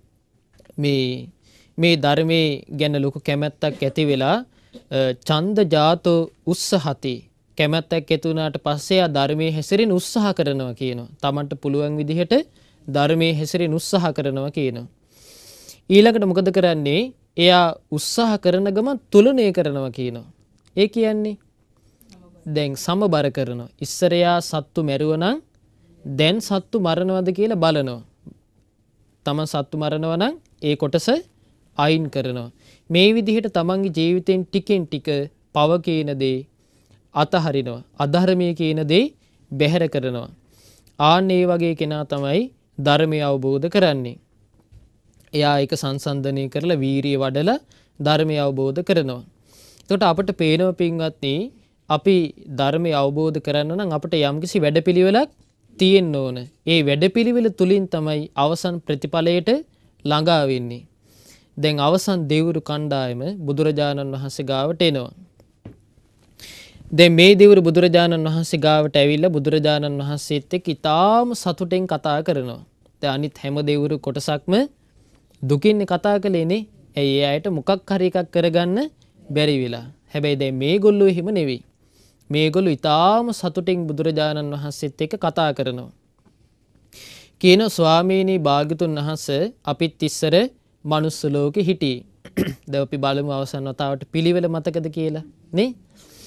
මේ ධර්මයේ ගැන ලොකු කැමැත්තක් ඇති වෙලා ඡන්ද ජාතෝ උස්සහති. කැමැත්තක් ඇති වුණාට පස්සේ ආ ධර්මයේ හැසිරෙන්න උත්සාහ කරනවා කියනවා. Tamanට පුළුවන් විදිහට ධර්මයේ හැසිරෙන්න උත්සාහ කරනවා කියනවා. ඊළඟට මොකද කරන්නේ? එයා උත්සාහ කරන ගමන් තුලණය කරනවා කියනවා. ඒ කියන්නේ දැන් සමබර කරනවා. ඉස්සර එයා සත්තු මැරුවනම් දැන් සත්තු මරනවද කියලා බලනවා. තමන් සත්තු මරනවා නම් ඒ කොටස අයින් කරනවා. මේ විදිහට තමන්ගේ ජීවිතෙන් ටිකෙන් ටික පව කියන දේ අතහරිනවා. අධර්මයේ කියන දේ බැහැර කරනවා. ආන් ඒ වගේ කෙනා තමයි ධර්මය අවබෝධ කරන්නේ. එයා ඒක සංසන්දනය කරලා වීරිය වඩලා ධර්මය අවබෝධ කරනවා. එතකොට අපිට පේනවා පින්වත්නි, අපි ධර්මය අවබෝධ කරන්න නම් අපිට යම්කිසි වැඩපිළිවෙලක් තියෙන්න ඕන. ඒ වැඩපිළිවෙල තුලින් තමයි අවසන් ප්‍රතිඵලයට ළඟා වෙන්නේ. දැන් අවසන් දෙවිවරු කණ්ඩායම බුදුරජාණන් වහන්සේ ගාවට එනවා. දැන් මේ දෙවිවරු බුදුරජාණන් වහන්සේ ගාවට ඇවිල්ලා බුදුරජාණන් වහන්සේත් එක්ක ඊටාම සතුටෙන් කතා කරනවා. දැන් අනිත් හැම දෙවිවරු කොටසක්ම දුකින්නේ කතා කළේනේ. ඇයි ඒ අයට මොකක් හරි එකක් කරගන්න බැරි වෙලා. හැබැයි දැන් මේගොල්ලෝ එහෙම නෙවෙයි. මේගොල්ලෝ ඊටාම සතුටින් බුදුරජාණන් වහන්සේත් එක්ක කතා කරනවා. කියන ස්වාමීනි භාග්‍යතුන් වහන්සේ අපිත් ඉස්සර මනුස්ස ලෝකෙ හිටියේ. දැන් අපි බලමු අවසන් වතාවට පිළිවෙල මතකද කියලා නේ?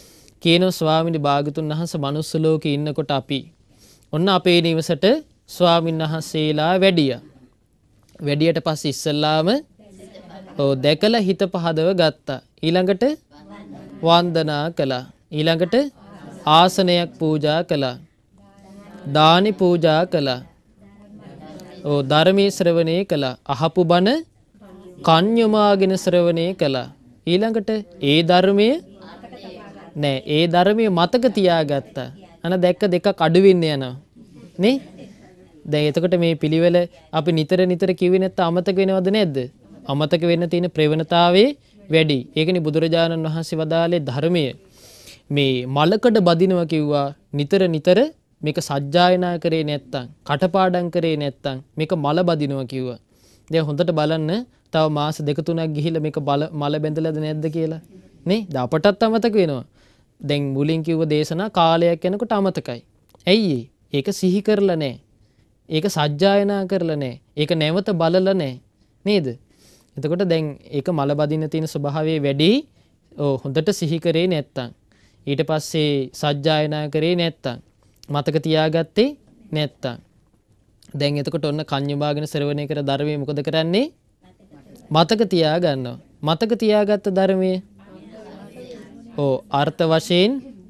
කියනවා ස්වාමීනි භාගතුන් වහන්සේ මනුස්ස ලෝකේ ඉන්නකොට අපි ඔන්න අපේ නිවසට ස්වාමීන් වහන්සේලා වැඩියා. වැඩියට පස්සේ ඉස්සල්ලාම දැකලා හිත පහදව ගත්තා. ඊළඟට වන්දනා කළා. ඊළඟට ආසනයක් පූජා කළා. දානි පූජා කළා. ධර්මයේ ශ්‍රවණය කළා. අහපු බණ කන් යොමාගෙන ශ්‍රවණය කළා. ඊළඟට ඒ ධර්මයේ නෑ ඒ ධර්මයේ මතක තියාගත්තා. අන දැක්ක දෙකක් අඩු වෙන්න යනවා. නේ? දැන් එතකොට මේ පිළිවෙල අපි නිතර කිව්වේ නැත්නම් අමතක වෙනවද නැද්ද? අමතක වෙන්න තියෙන ප්‍රවණතාවයේ වැඩි. ඒකනේ බුදුරජාණන් වහන්සේ වදාළේ ධර්මයේ මේ මලකඩ බදිනවා කිව්වා නිතර මේක සජ්ජායනා කරේ නැත්තම් කටපාඩම් කරේ නැත්තම් මේක මල බදිනවා කිව්වා. දැන් හොඳට බලන්න තව මාස 2-3ක් ගිහිල්ලා මේක මල බැඳලාද නැද්ද කියලා. නේ? අපටත් අමතක වෙනවා. දැන් මුලින් කිව්ව දේශනා කාලයක් යනකොට අමතකයි. ඇයි ඒක සිහි කරලා නැහැ. ඒක සජ්ජායනා කරලා නැහැ. ඒක නැවත බලලා නැහැ. නේද? එතකොට දැන් ඒක මල බදින්න තියෙන ස්වභාවය වැඩි. හොඳට සිහි කරේ නැත්තම් ඊට පස්සේ සජ්ජායනා කරේ නැත්තම් මතක තියාගත්තේ නැත්තම් දැන් එතකොට ඔන්න කන්‍යභාගන ශ්‍රවණය කර ධර්මයේ මොකද කරන්නේ? මතක තියා ගන්නවා. මතක තියාගත්ත ධර්මයේ අර්ථ වශයෙන්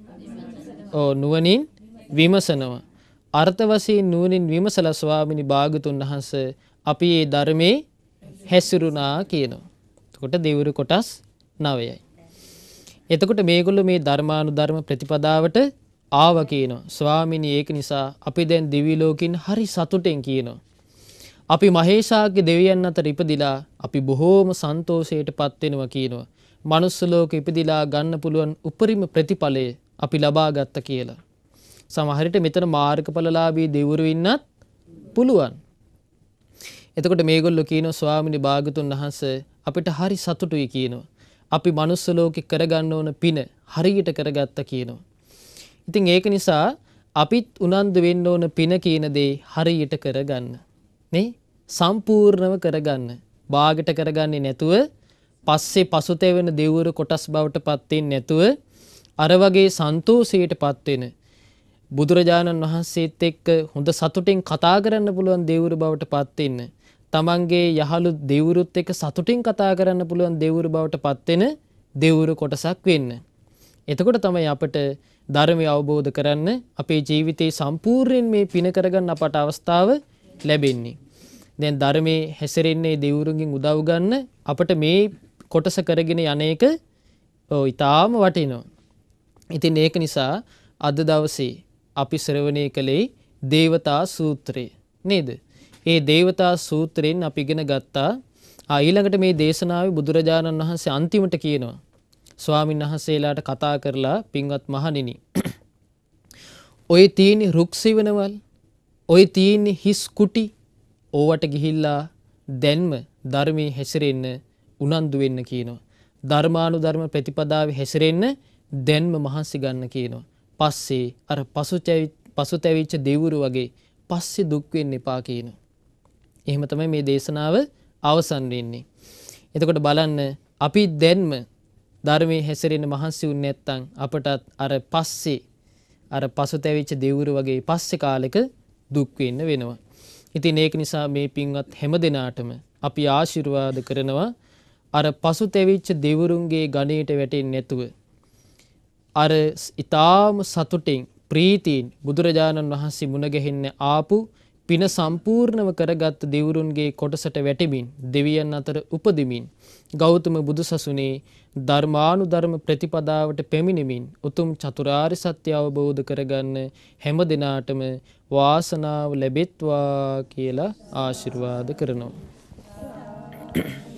නුවණින් විමසනවා. අර්ථ වශයෙන් නුවණින් විමසලා ස්වාමිනී භාගතුන් වහන්සේ අපි මේ ධර්මයේ හැසිරුණා කියනවා. එතකොට දෙවිවරු කොටස් 9යි. එතකොට මේගොල්ලෝ මේ ධර්මානුධර්ම ප්‍රතිපදාවට ආවා කියනවා. ස්වාමිනී ඒක නිසා අපි දැන් දිවි ලෝකින් හරි සතුටෙන් කියනවා. අපි මහේශාක්‍ය දෙවියන් අතර ඉපදිලා අපි බොහෝම සන්තෝෂයටපත් වෙනවා කියනවා. මනුස්ස ලෝකෙ ඉපදිලා ගන්න පුළුවන් උපරිම ප්‍රතිඵලය අපි ලබා ගත්ත කියලා. සමහරට මෙතන මාර්ගඵලලාභී දෙවිවරු ඉන්නත් පුළුවන්. එතකොට මේගොල්ලෝ කියනවා ස්වාමිනී භාගතුන් වහන්සේ අපිට හරි සතුටුයි කියනවා. අපි මනුස්ස ලෝකෙ කරගන්න ඕන පින හරියට කරගත්තා කියනවා. ඉතින් ඒක නිසා අපිත් උනන්දු වෙන්න ඕන පින කියන දේ හරියට කරගන්න. නේ? සම්පූර්ණව කරගන්න. බාගට කරගන්නේ නැතුව පස්සේ පසුතැවෙන දෙවිවරු කොටස් බවට පත් වෙන්නේ නැතුව අර වගේ සන්තෝෂයටපත් වෙන බුදුරජාණන් වහන්සේත් එක්ක හොඳ සතුටින් කතා කරන්න පුළුවන් දෙවිවරු බවට පත් වෙන්න. තමන්ගේ යහළු දෙවිවරුත් එක්ක සතුටින් කතා කරන්න පුළුවන් දෙවිවරු බවට පත් වෙන දෙවිවරු කොටසක් වෙන්න. එතකොට තමයි අපට ධර්මය අවබෝධ කරන්න අපේ ජීවිතේ සම්පූර්ණයෙන් මේ පින කරගන්න අපට අවස්ථාව ලැබෙන්නේ. දැන් ධර්මයේ හැසිරෙන්නේ දෙවිවරුන්ගෙන් උදව් ගන්න අපට මේ කොටස කරගෙන යන්නේක ඊටාම වටිනවා. ඉතින් ඒක නිසා අද දවසේ අපි ශ්‍රවණය කළේ දේවතා සූත්‍රය නේද? ඒ දේවතා සූත්‍රයෙන් අපි ඉගෙන ගත්තා. ඊළඟට මේ දේශනාවේ බුදුරජාණන් වහන්සේ අන්තිමට කියනවා ස්වාමීන් වහන්සේලාට කතා කරලා පින්වත් මහණෙනි ඔය තියෙන රුක් සිවනවල් ඔය තියෙන හිස් කුටි ඕවට ගිහිල්ලා දැන්ම ධර්මයේ හැසිරෙන්න උනන්දු වෙන්න කියනවා. ධර්මානුධර්ම ප්‍රතිපදාවේ හැසිරෙන්න දැන්ම මහන්සි ගන්න කියනවා. පස්සේ අර පසුතැවිච්ච දෙවිවරු වගේ පස්සේ දුක් වෙන්න එපා කියනවා. එහෙම තමයි මේ දේශනාව අවසන් වෙන්නේ. එතකොට බලන්න අපි දැන්ම ධර්මයේ හැසිරෙන්න මහන්සි වුනේ නැත්නම් අපටත් අර පසුතැවිච්ච දෙවිවරු වගේ පස්සේ කාලෙක දුක් වෙන්න වෙනවා. ඉතින් ඒක නිසා මේ පින්වත් හැම දිනාටම අපි ආශිර්වාද කරනවා අර පසුතැවිච්ච දෙවිවරුන්ගේ ගණයට වැටෙන්නේ නැතුව අර ඊටාම සතුටින් ප්‍රීතියෙන් බුදුරජාණන් වහන්සේ මුණ ගැහෙන්න ආපු පින සම්පූර්ණව කරගත් දෙවිවරුන්ගේ කොටසට වැටෙමින් දෙවියන් අතර උපදිමින් ගෞතම බුදුසසුනේ ධර්මානුධර්ම ප්‍රතිපදාවට පැමිණෙමින් උතුම් චතුරාර්ය සත්‍ය අවබෝධ කරගන්න හැම දිනාටම වාසනාව ලැබෙත්වා කියලා ආශිර්වාද කරනවා.